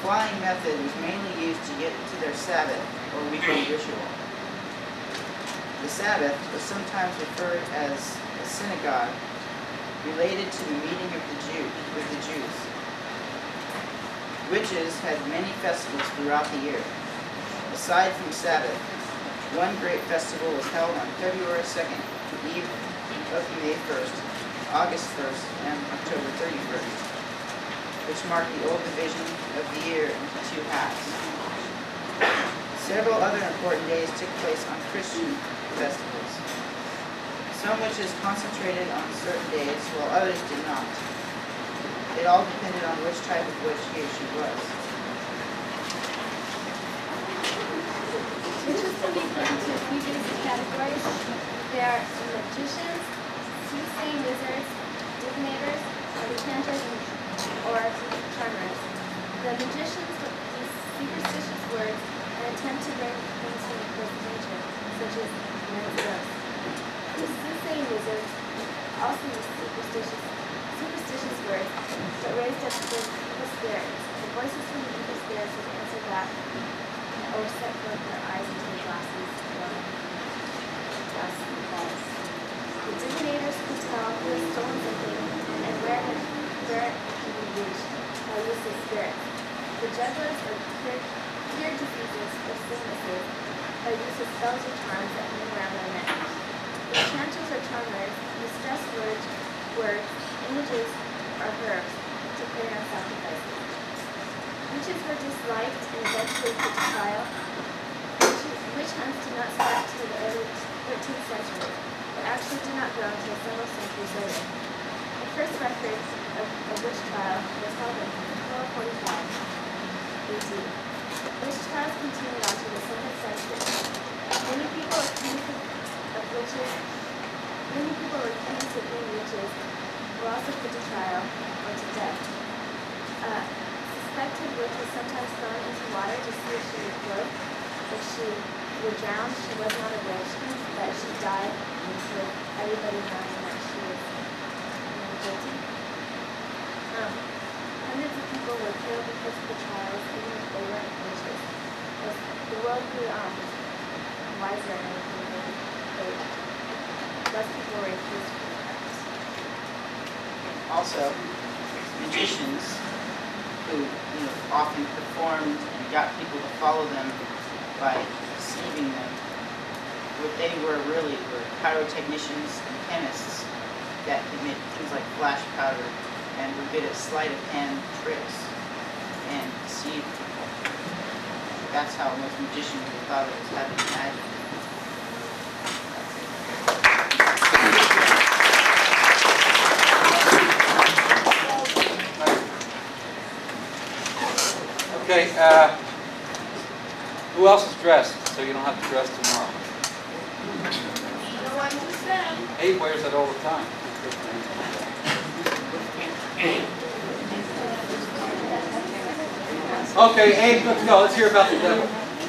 flying method was mainly used to get to their Sabbath, or weekly ritual. The Sabbath was sometimes referred as a synagogue, related to the meeting of the Jew with the Jews. Witches had many festivals throughout the year. Aside from Sabbath, one great festival was held on February second, eve of May first, August first, and October thirty-first, which marked the old division of the year into two halves. Several other important days took place on Christian festivals. Some witches concentrated on certain days, while others did not. It all depended on which type of witch he or she was. Witches can be put into a few basic categories. They are magicians, soothsaying wizards, divinators, enchanters, or charmers. The magicians use superstitious words and attempt to bring things from the course of nature, such as men's ghosts. The soothsaying wizards also use superstitious, superstitious words, but raised up the evil spirits. The voices from the evil spirits would answer back or set forth their eyes into the glasses or glass balls. The divinators could tell who has stolen something and where it where it can be reached by use of spirits. The jugglers or cure, cure diseases or sicknesses by use of spells or charms that hang around their neck. The enchanters or charmers use stress words, words, images, or herbs to play on sacrifices. Witches were disliked and eventually put to trial. Witch hunts did not start until the early thirteenth century, but actually did not go until several centuries later. The first record of a witch trial was held in twelve forty-five A D. Witch trials continued on to the second century. Many people accused of witches, many people were accused of being witches were also put to trial or to death. Uh, suspected witch was sometimes thrown into water to see if she would float. If she would drown, she was not a witch, but she died with everybody knowing that she was guilty. Um, hundreds of people were killed because of the trials, even if they weren't witches. As the world grew um, wiser and everything, less people were accused of the crimes. Also, magicians who you know, often performed and got people to follow them by deceiving them, what they were really were pyrotechnicians and chemists that could make things like flash powder and were good at sleight of hand tricks and deceive people. That's how most magicians thought it was having magic. Okay, uh, who else is dressed so you don't have to dress tomorrow? No one to send. Abe wears that all the time. Okay, Abe, let's go. Let's hear about the devil.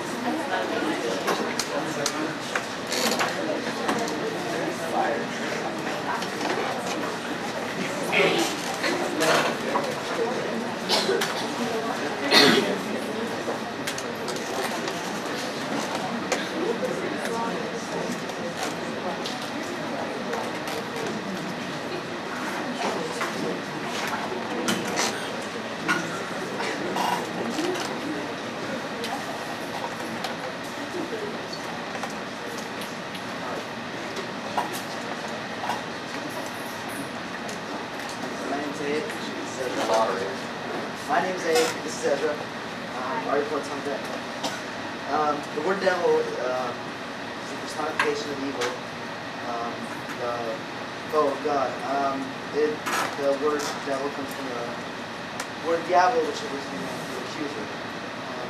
My name's Abe. This is Ezra. Um, our report's on deck. Um, the word devil um, is a personification of evil, um, the foe of God. Um, it, the word devil comes from the word diablo, which was the accuser. Um,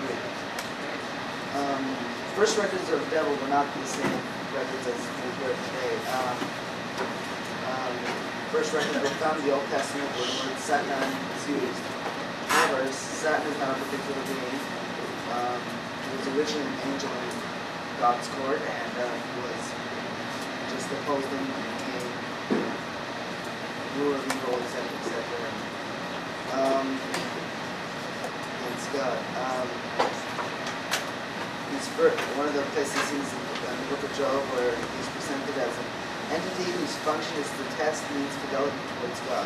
um, first records of devil were not the same records as we hear today. Um, um, first records were found in the Old Testament where the word Satan is used. However, Satan is not a particular being. Um, he was originally an angel in God's court, and uh, he was just opposed him and became ruler of evil, et cetera, et cetera. Um, in God. Um, he's for, one of the places he's in, in the book of Job where he's presented as an entity whose function is to test means fidelity towards God.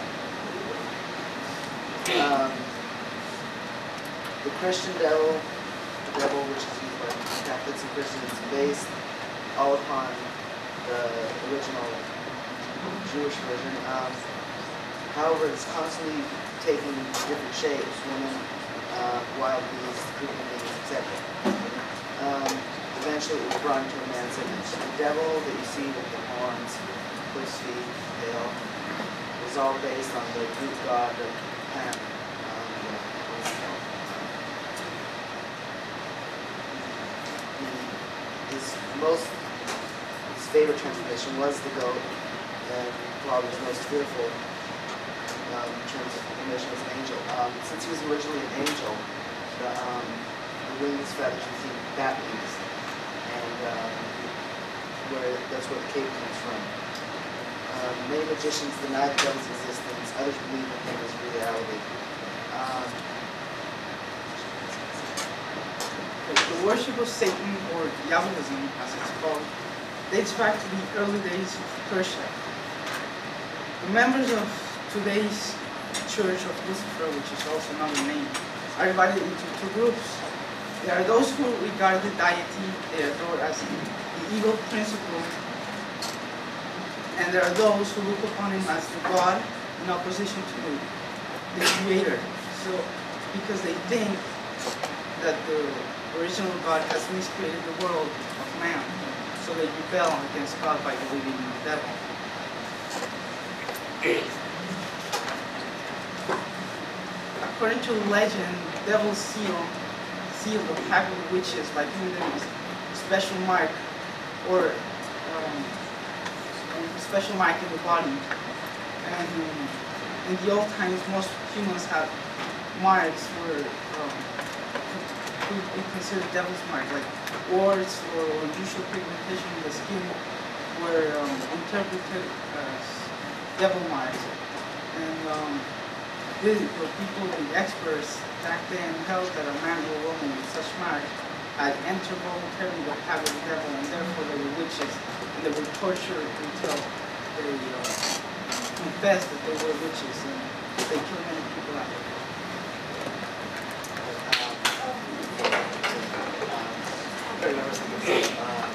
Um, the Christian devil, the devil which is used by Catholics and Christians, is based all upon the original Jewish version. Um, however, it's constantly taking different shapes, women, uh, wild beasts, creeping things, et cetera. Um, eventually it was brought into a man's image. The devil that you see with the horns, cliff's feet, tail, is all based on the Greek god of Pan. Um, the, his most his favorite transformation was the goat, and probably his most fearful um, transformation was an angel. Um, since he was originally an angel, the, um, the wings, feathers, became bat wings, and um, where that's where the cape comes from. Um, many magicians deny the devil's existence. Others believe in him as reality. Um, The worship of Satan, or Diabolism as it's called, dates back to the early days of Persia. The members of today's Church of Lucifer, which is also another name, are divided into two groups. There are those who regard the deity they adore as the evil principle, and there are those who look upon him as the God in opposition to the, the Creator. So, because they think that the original God has miscreated the world of man, so they rebel against God by believing in the devil. According to legend, the devil's seal sealed the pack of the witches by giving them a special mark, or um, a special mark in the body. And um, in the old times, most humans had marks were um, would be considered devil's mark, like warts or unusual pigmentation in the skin were um, interpreted as devil marks. And um, the, the people, the experts back then held that a man or woman with such marks had entered voluntarily the path of the devil, and therefore they were witches, and they were tortured until they uh, confessed that they were witches, and they killed many people out there. Um,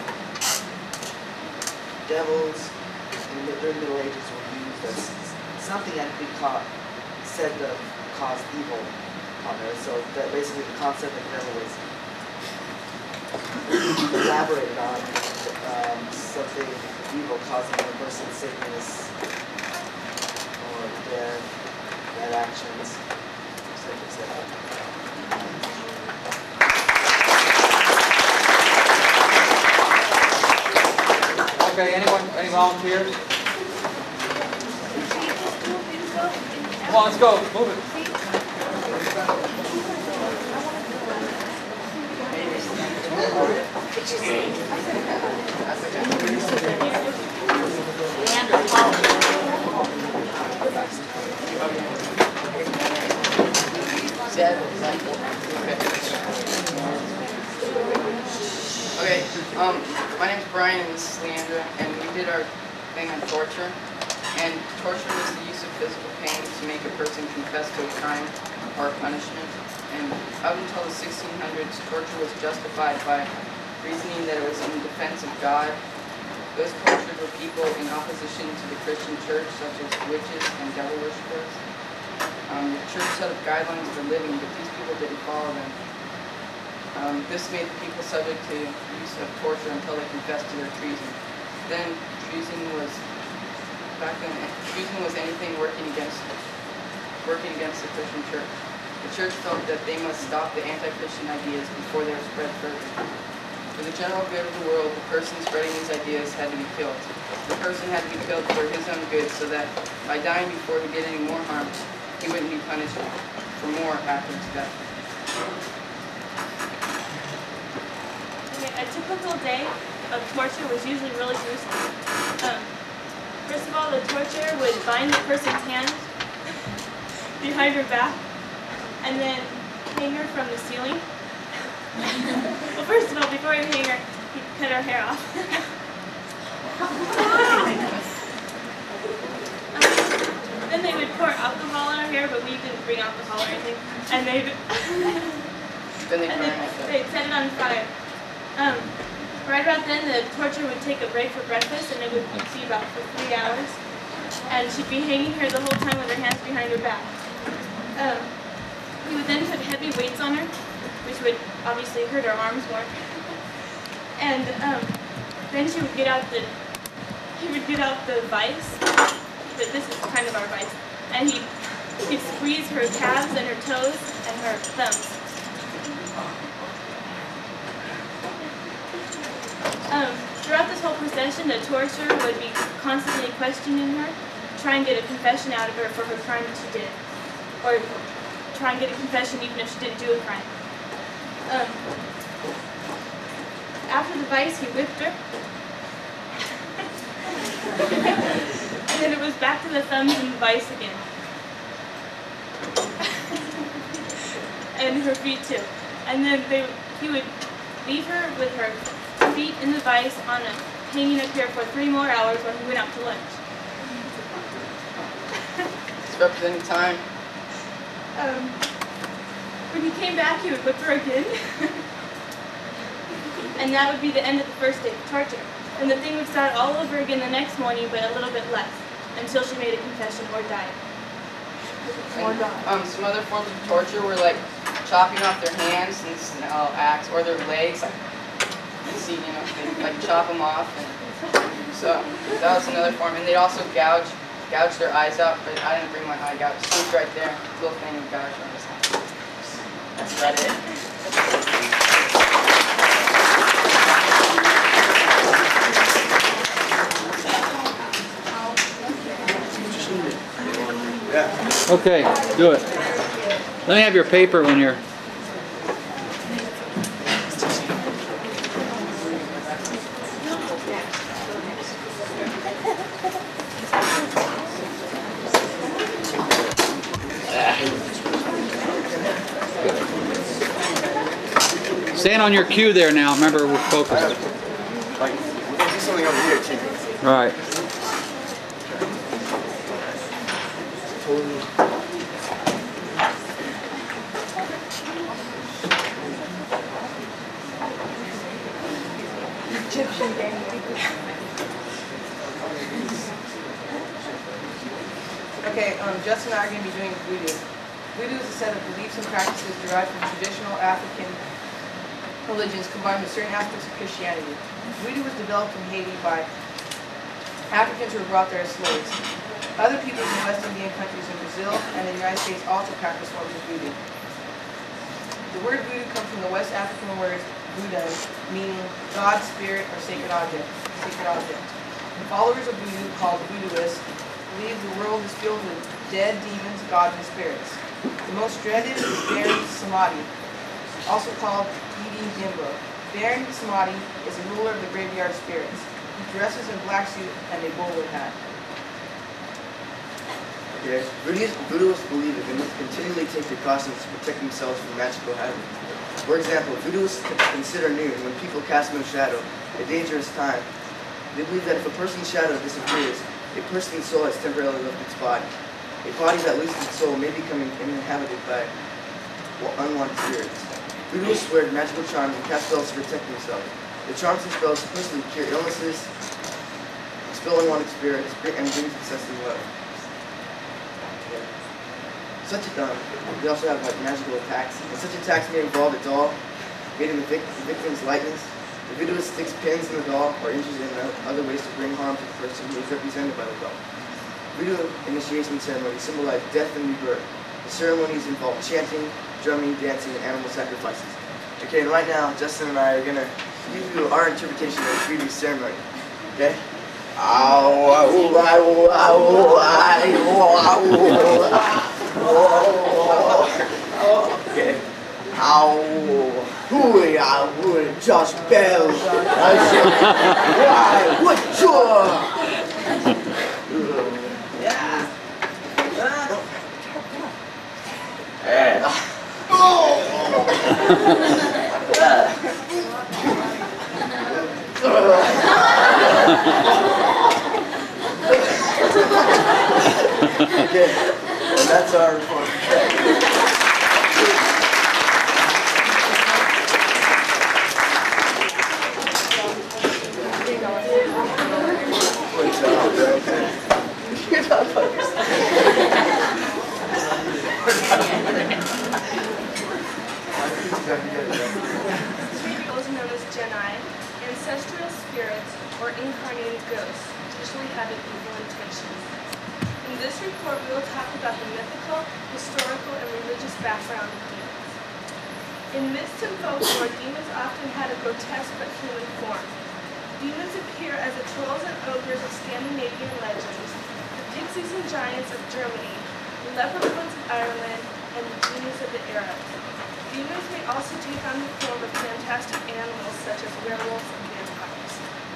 devils in the during the Middle Ages were used as something that could be caught, said to cause evil on earth. So that basically the concept of the devil was elaborated on um, something evil causing a person sickness or death, bad actions, et cetera, et cetera. Okay, anyone, any volunteers? Come on, let's go, move it. Okay, um, my name's Brian and this is Leandra, and we did our thing on torture. And torture was the use of physical pain to make a person confess to a crime or a punishment. And up until the sixteen hundreds, torture was justified by reasoning that it was in defense of God. Those tortured were people in opposition to the Christian church, such as witches and devil worshippers. Um, the church set up guidelines for living, but these people didn't follow them. Um, this made the people subject to use of torture until they confessed to their treason. Then treason was, back then, treason was anything working against, working against the Christian church. The church felt that they must stop the anti-Christian ideas before they were spread further. For the general good of the world, the person spreading these ideas had to be killed. The person had to be killed for his own good, so that by dying before he did any more harm, he wouldn't be punished for more after his death. A typical day of torture was usually really gruesome. Um, first of all, the torturer would bind the person's hand behind her back, and then hang her from the ceiling. Well, first of all, before he hang her, he cut her hair off. um, then they would pour alcohol on her hair, but we didn't bring alcohol or anything. And they'd, Then they and burn they'd, it. they'd set it on fire. Um, right about then, the torture would take a break for breakfast, and it would be about for three hours. And she'd be hanging her the whole time with her hands behind her back. Um, he would then put heavy weights on her, which would obviously hurt her arms more. And um, then she would get out the, he would get out the vice, but this is kind of our vice, and he'd, he'd squeeze her calves and her toes and her thumbs. Um, throughout this whole procession, the torturer would be constantly questioning her, try and get a confession out of her for her crime that she did, or try and get a confession even if she didn't do a crime. Um, after the vice, he whipped her, and then it was back to the thumbs and the vice again, and her feet too. And then they, he would leave her with her feet in the vice on a hanging up here for three more hours while he went out to lunch. It's representing time. Um, when he came back, he would whip her again. And that would be the end of the first day of torture. And the thing would start all over again the next morning, but a little bit less, until she made a confession or died. Or died. Um, some other forms of torture were like chopping off their hands and uh, axe, or their legs. Like, you see, you know, they like chop them off. And so that was another form. And they'd also gouge, gouge their eyes out. But I didn't bring my eye gouge. It's right there, little thing of gouge on this one. That's about it. Okay, do it. Let me have your paper when you're... Stand on your cue there now. Remember, we're focused. Like, we're going to do something over here, too. All right. Egyptian game. Okay, um, Justin and I are going to be doing voodoo. Voodoo is a set of beliefs and practices derived from traditional African religions combined with certain aspects of Christianity. Voodoo was developed in Haiti by Africans who were brought there as slaves. Other peoples in West Indian countries in Brazil and the United States also practice forms of voodoo. The word voodoo comes from the West African words Buddha, meaning God, spirit, or sacred object. Sacred object. The followers of voodoo, called voodooists, believe the world is filled with dead demons, gods, and spirits. The most dreaded is Baron Samedi, also called Idi Dimbo. Baron Samedi is a ruler of the graveyard spirits. He dresses in black suit and a bowler hat. Okay. Voodooists believe that they must continually take precautions to protect themselves from magical hazards. For example, voodooists consider noon, when people cast no shadow, a dangerous time. They believe that if a person's shadow disappears, a person's soul has temporarily left its body. A body that loses its soul may become inhabited by unwanted spirits. Voodooists wear magical charms and cast spells to protect themselves. The charms and spells supposedly cure illnesses, expel unwanted spirits, and bring success in love. Such um, they also have like magical attacks, and such attacks may involve a doll made in the, vic the victim's likeness. The voodooist sticks pins in the doll or injures it in other ways to bring harm to the person who is represented by the doll. Voodoo initiation ceremonies symbolize death and rebirth. The ceremonies involve chanting, drumming, dancing, and animal sacrifices. Okay, and right now, Justin and I are gonna give you our interpretation of the voodoo ceremony. Okay? Ow, ow, ow, ow, ow, ow. Okay. Ow. Hooey, ow, hooey, Josh Bell. Why? What joy? Yeah. Oh. Okay, and that's our report. Also known as Genii, ancestral spirits or incarnated ghosts, usually having evil intentions. In this report, we will talk about the mythical, historical, and religious background of demons. In myths and folklore, demons often had a grotesque but human form. Demons appear as the trolls and ogres of Scandinavian legends, the pixies and giants of Germany, the leprechauns of Ireland, and the genies of the Arabs. Demons may also take on the form of fantastic animals such as werewolves and vampires.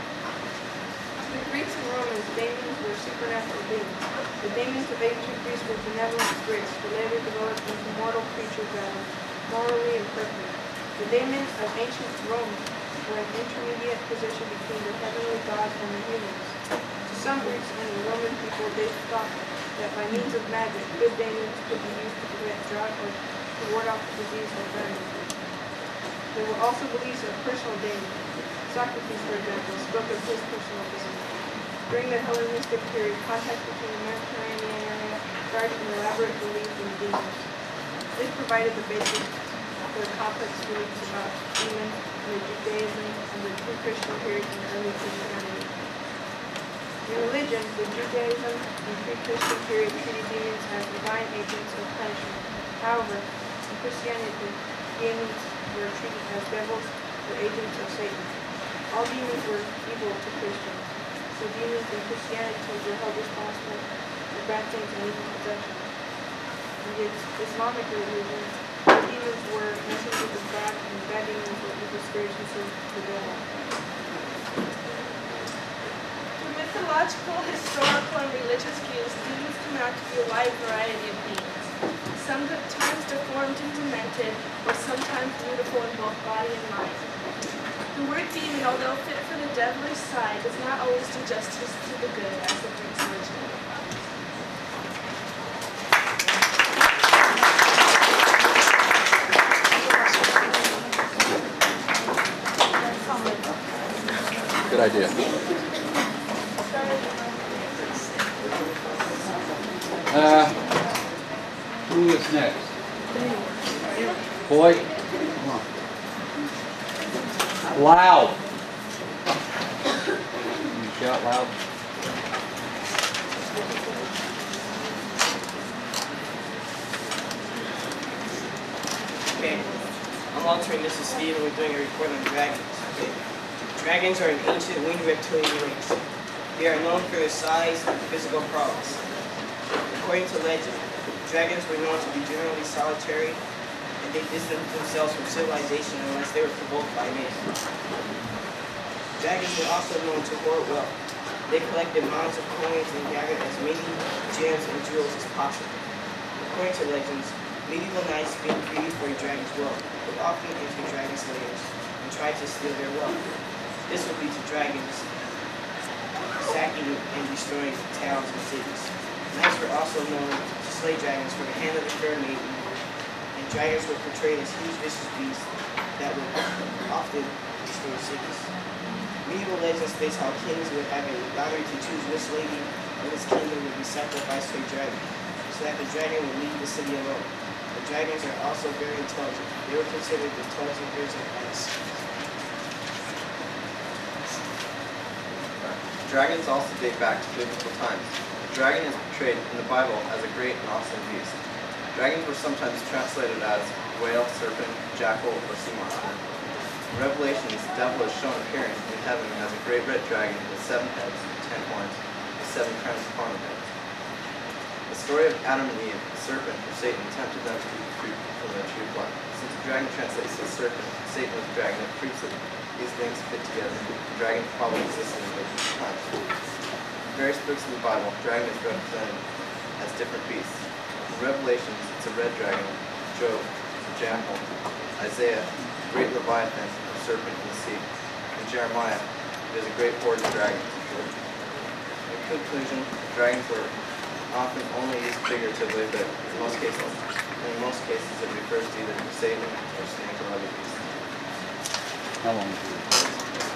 The Greeks and Romans, demons were supernatural beings. The demons of ancient Greece were benevolent spirits who later developed into mortal creatures that were morally imperfect. The demons of ancient Rome were an intermediate position between the heavenly gods and the humans. To some Greeks and the Roman people, they thought that by means of magic, good demons could be used to prevent drought or to ward off disease or famine. There were also beliefs of personal demons. Socrates, for example, spoke of his personal demons. During the Hellenistic period, contact between the Mediterranean area started an elaborate belief in demons. This provided the basis for the complex beliefs about demons in the Judaism and the pre-Christian period in early Christianity. In religion, the Judaism and pre-Christian period treated demons as divine agents of punishment. However, in Christianity, demons were treated as devils or agents of Satan. All demons were evil to Christians, so demons in Christianity were held responsible for bad things and evil possessions. In the Islamic religion, the demons were messengers of God, and bad demons were evil spirits who served the devil. Through mythological, historical, and religious views, demons come out to be a wide variety of beings. Sometimes deformed and demented, or sometimes beautiful in both body and mind. The word demon, although fit for the devilish side, does not always do justice to the good as the Greeks originally thought. Good idea. Uh, who is next? Boy, come on. Loud. Can you shout loud? Okay, I'm altering this is Steve and we're doing a report on dragons. Okay. Dragons are an ancient winged reptilian race. They are known for their size and physical prowess. According to legend, dragons were known to be generally solitary and they distanced themselves from civilization unless they were provoked by man. Dragons were also known to hoard wealth. They collected mounds of coins and gathered as many gems and jewels as possible. According to legends, medieval knights being greedy for a dragon's wealth would often enter dragons' lairs and try to steal their wealth. This would lead to dragons sacking and destroying towns and cities. Knights were also known to slay dragons for the hand of the fair maiden, and dragons were portrayed as huge vicious beasts that would often destroy cities. Medieval legend states how kings would have a lottery to choose which lady of his kingdom would be sacrificed to a dragon, so that the dragon would leave the city alone. The dragons are also very intelligent. They were considered the intelligent birds of ice. Dragons also date back to biblical times. The dragon is portrayed in the Bible as a great and awesome beast. Dragons were sometimes translated as whale, serpent, jackal, or sea monster. In Revelations, the devil is shown appearing in heaven as a great red dragon with seven heads and ten horns, with seven crowns upon the heads. The story of Adam and Eve, the serpent or Satan, tempted them to eat fruit from the tree of life. Since the dragon translates as serpent, Satan was the dragon, it proves that these things fit together. The dragon probably existed in biblical times. In various books of the Bible, dragon is represented as different beasts. In Revelations, it's a red dragon. Job, jackal. Isaiah, great leviathan, a serpent in the sea. And Jeremiah, it is a great horde of dragons. In conclusion, dragons were often only used figuratively, but in most cases, in most cases it refers to either Satan or snake or other beasts. How long is it?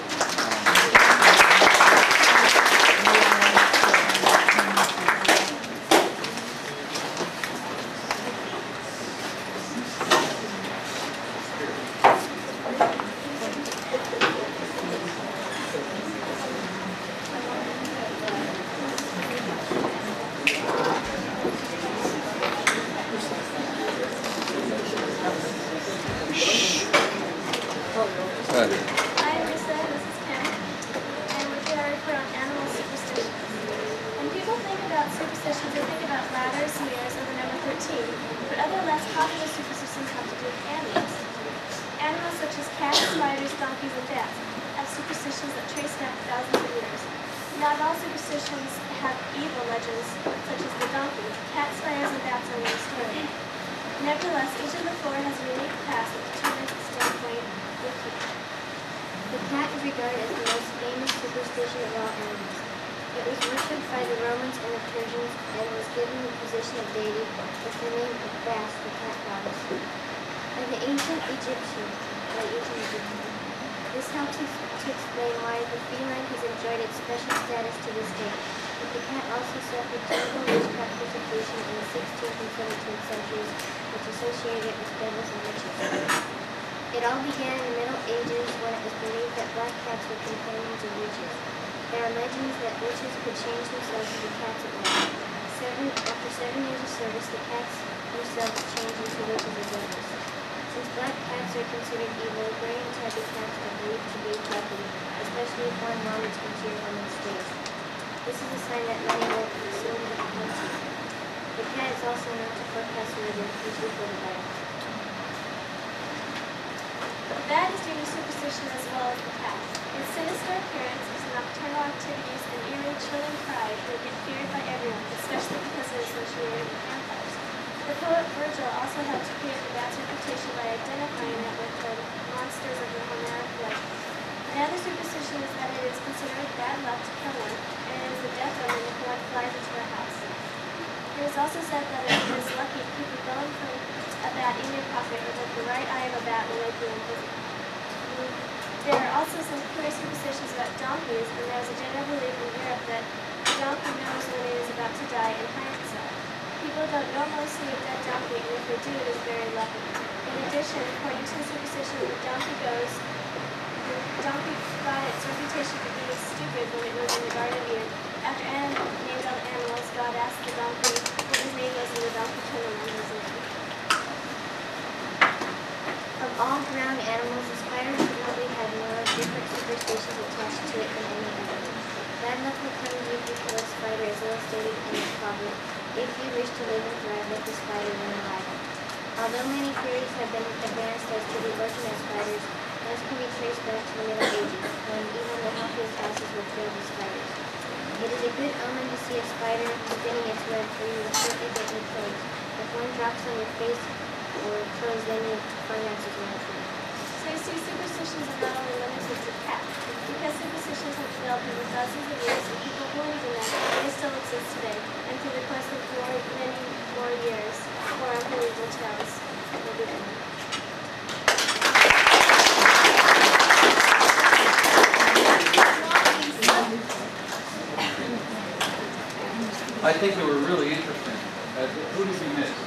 I think they were really interesting. Uh, who did we miss?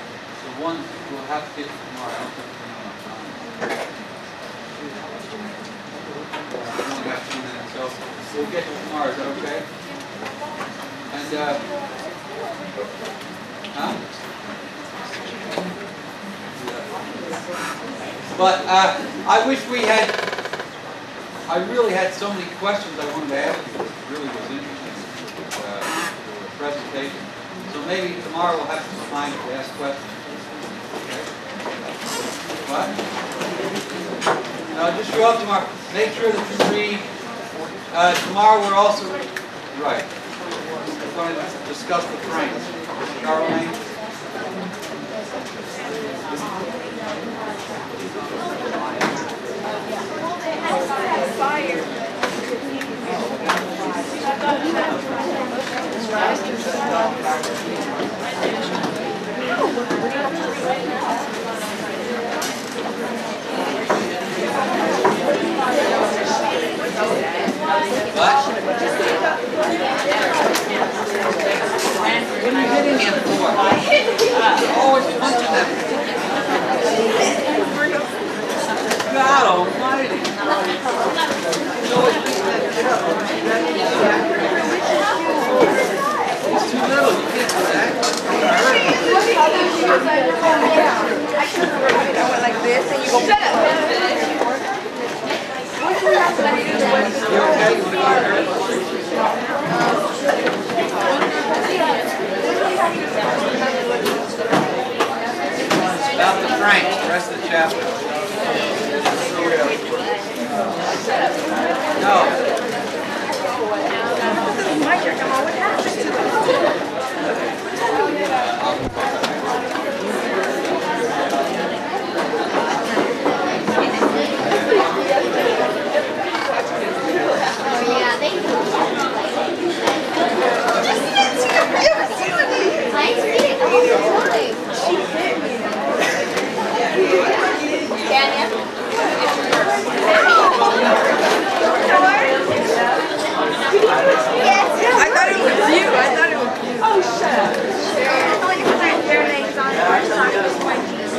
The ones we'll have to get to tomorrow. I don't think we have enough time. We only have two minutes, so we'll get to tomorrow. Is that okay? And, uh, huh? But uh, I wish we had, I really had so many questions I wanted to ask you. It really was interesting. Uh, presentation. So maybe tomorrow we'll have some time to ask questions. Okay? What? No, just show up tomorrow. Make sure that you read. Uh, tomorrow we're also, right, we're going to discuss the frames. Caroline? God almighty. It's too little. You can't do that. I went like this and you go, shut up. Stop the Frank. Rest of the chapter. No. Yeah, they do. I see it all the time. She hit me. I thought it was you. I thought it was you. Oh, shut up. I only put my hair names on it. I thought it was my jeans.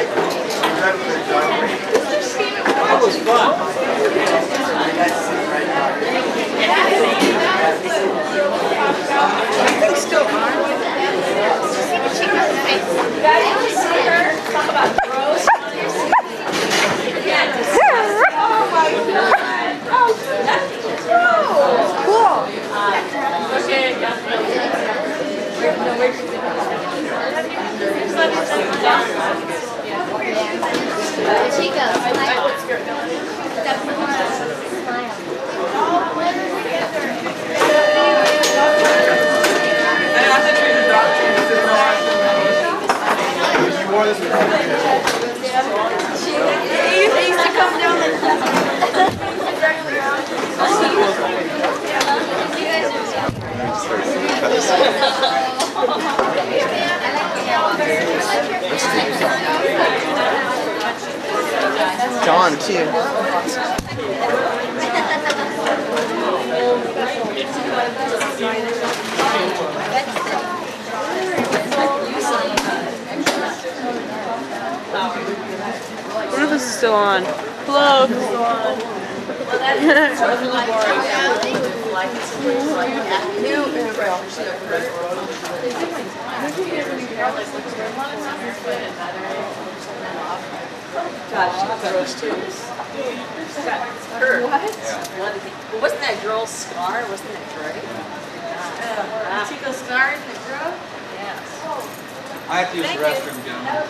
That was fun. Everything's still on. See the Chico's face. Guys, did you see her talk about gross? Oh my god. Oh, that's cool. Okay, Chico, smile. You wore this before. They used to come down and John, too. What if this is still on? Hello. What? Wasn't that girl's scar? Wasn't it great? Uh, Chico's scar in the girl? Yes. I have to use the restroom, gentlemen.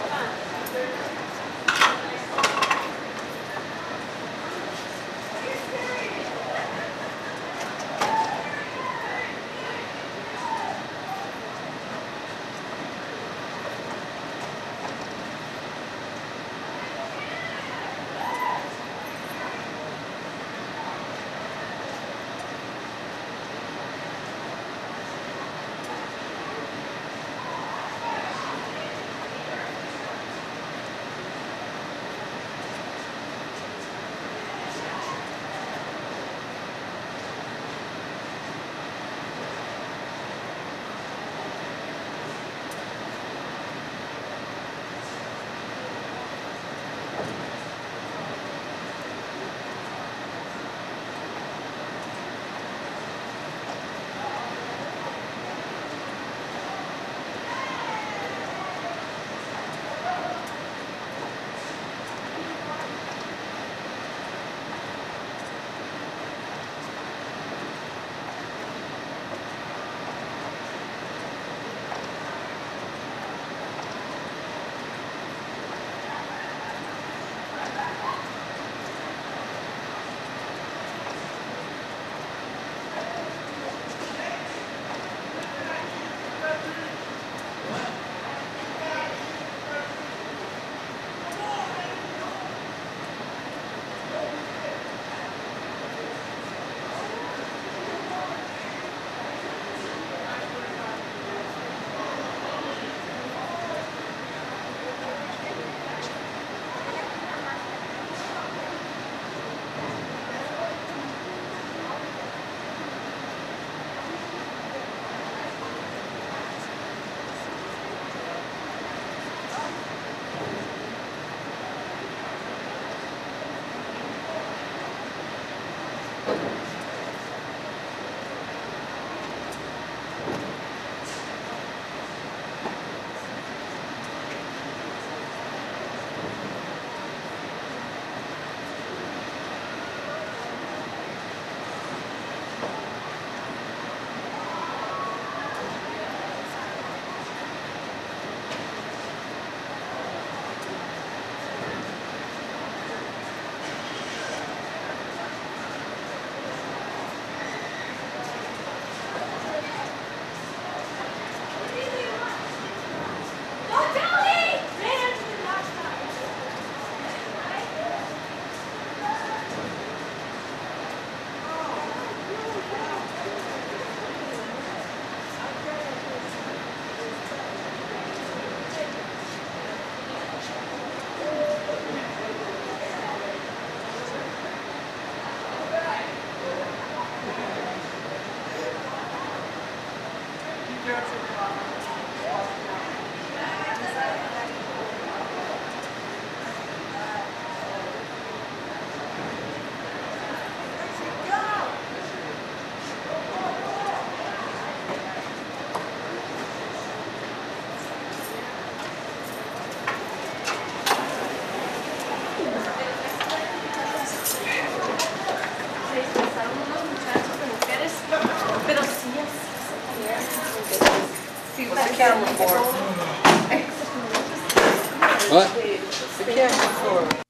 What's the camera for? What? What's the camera for?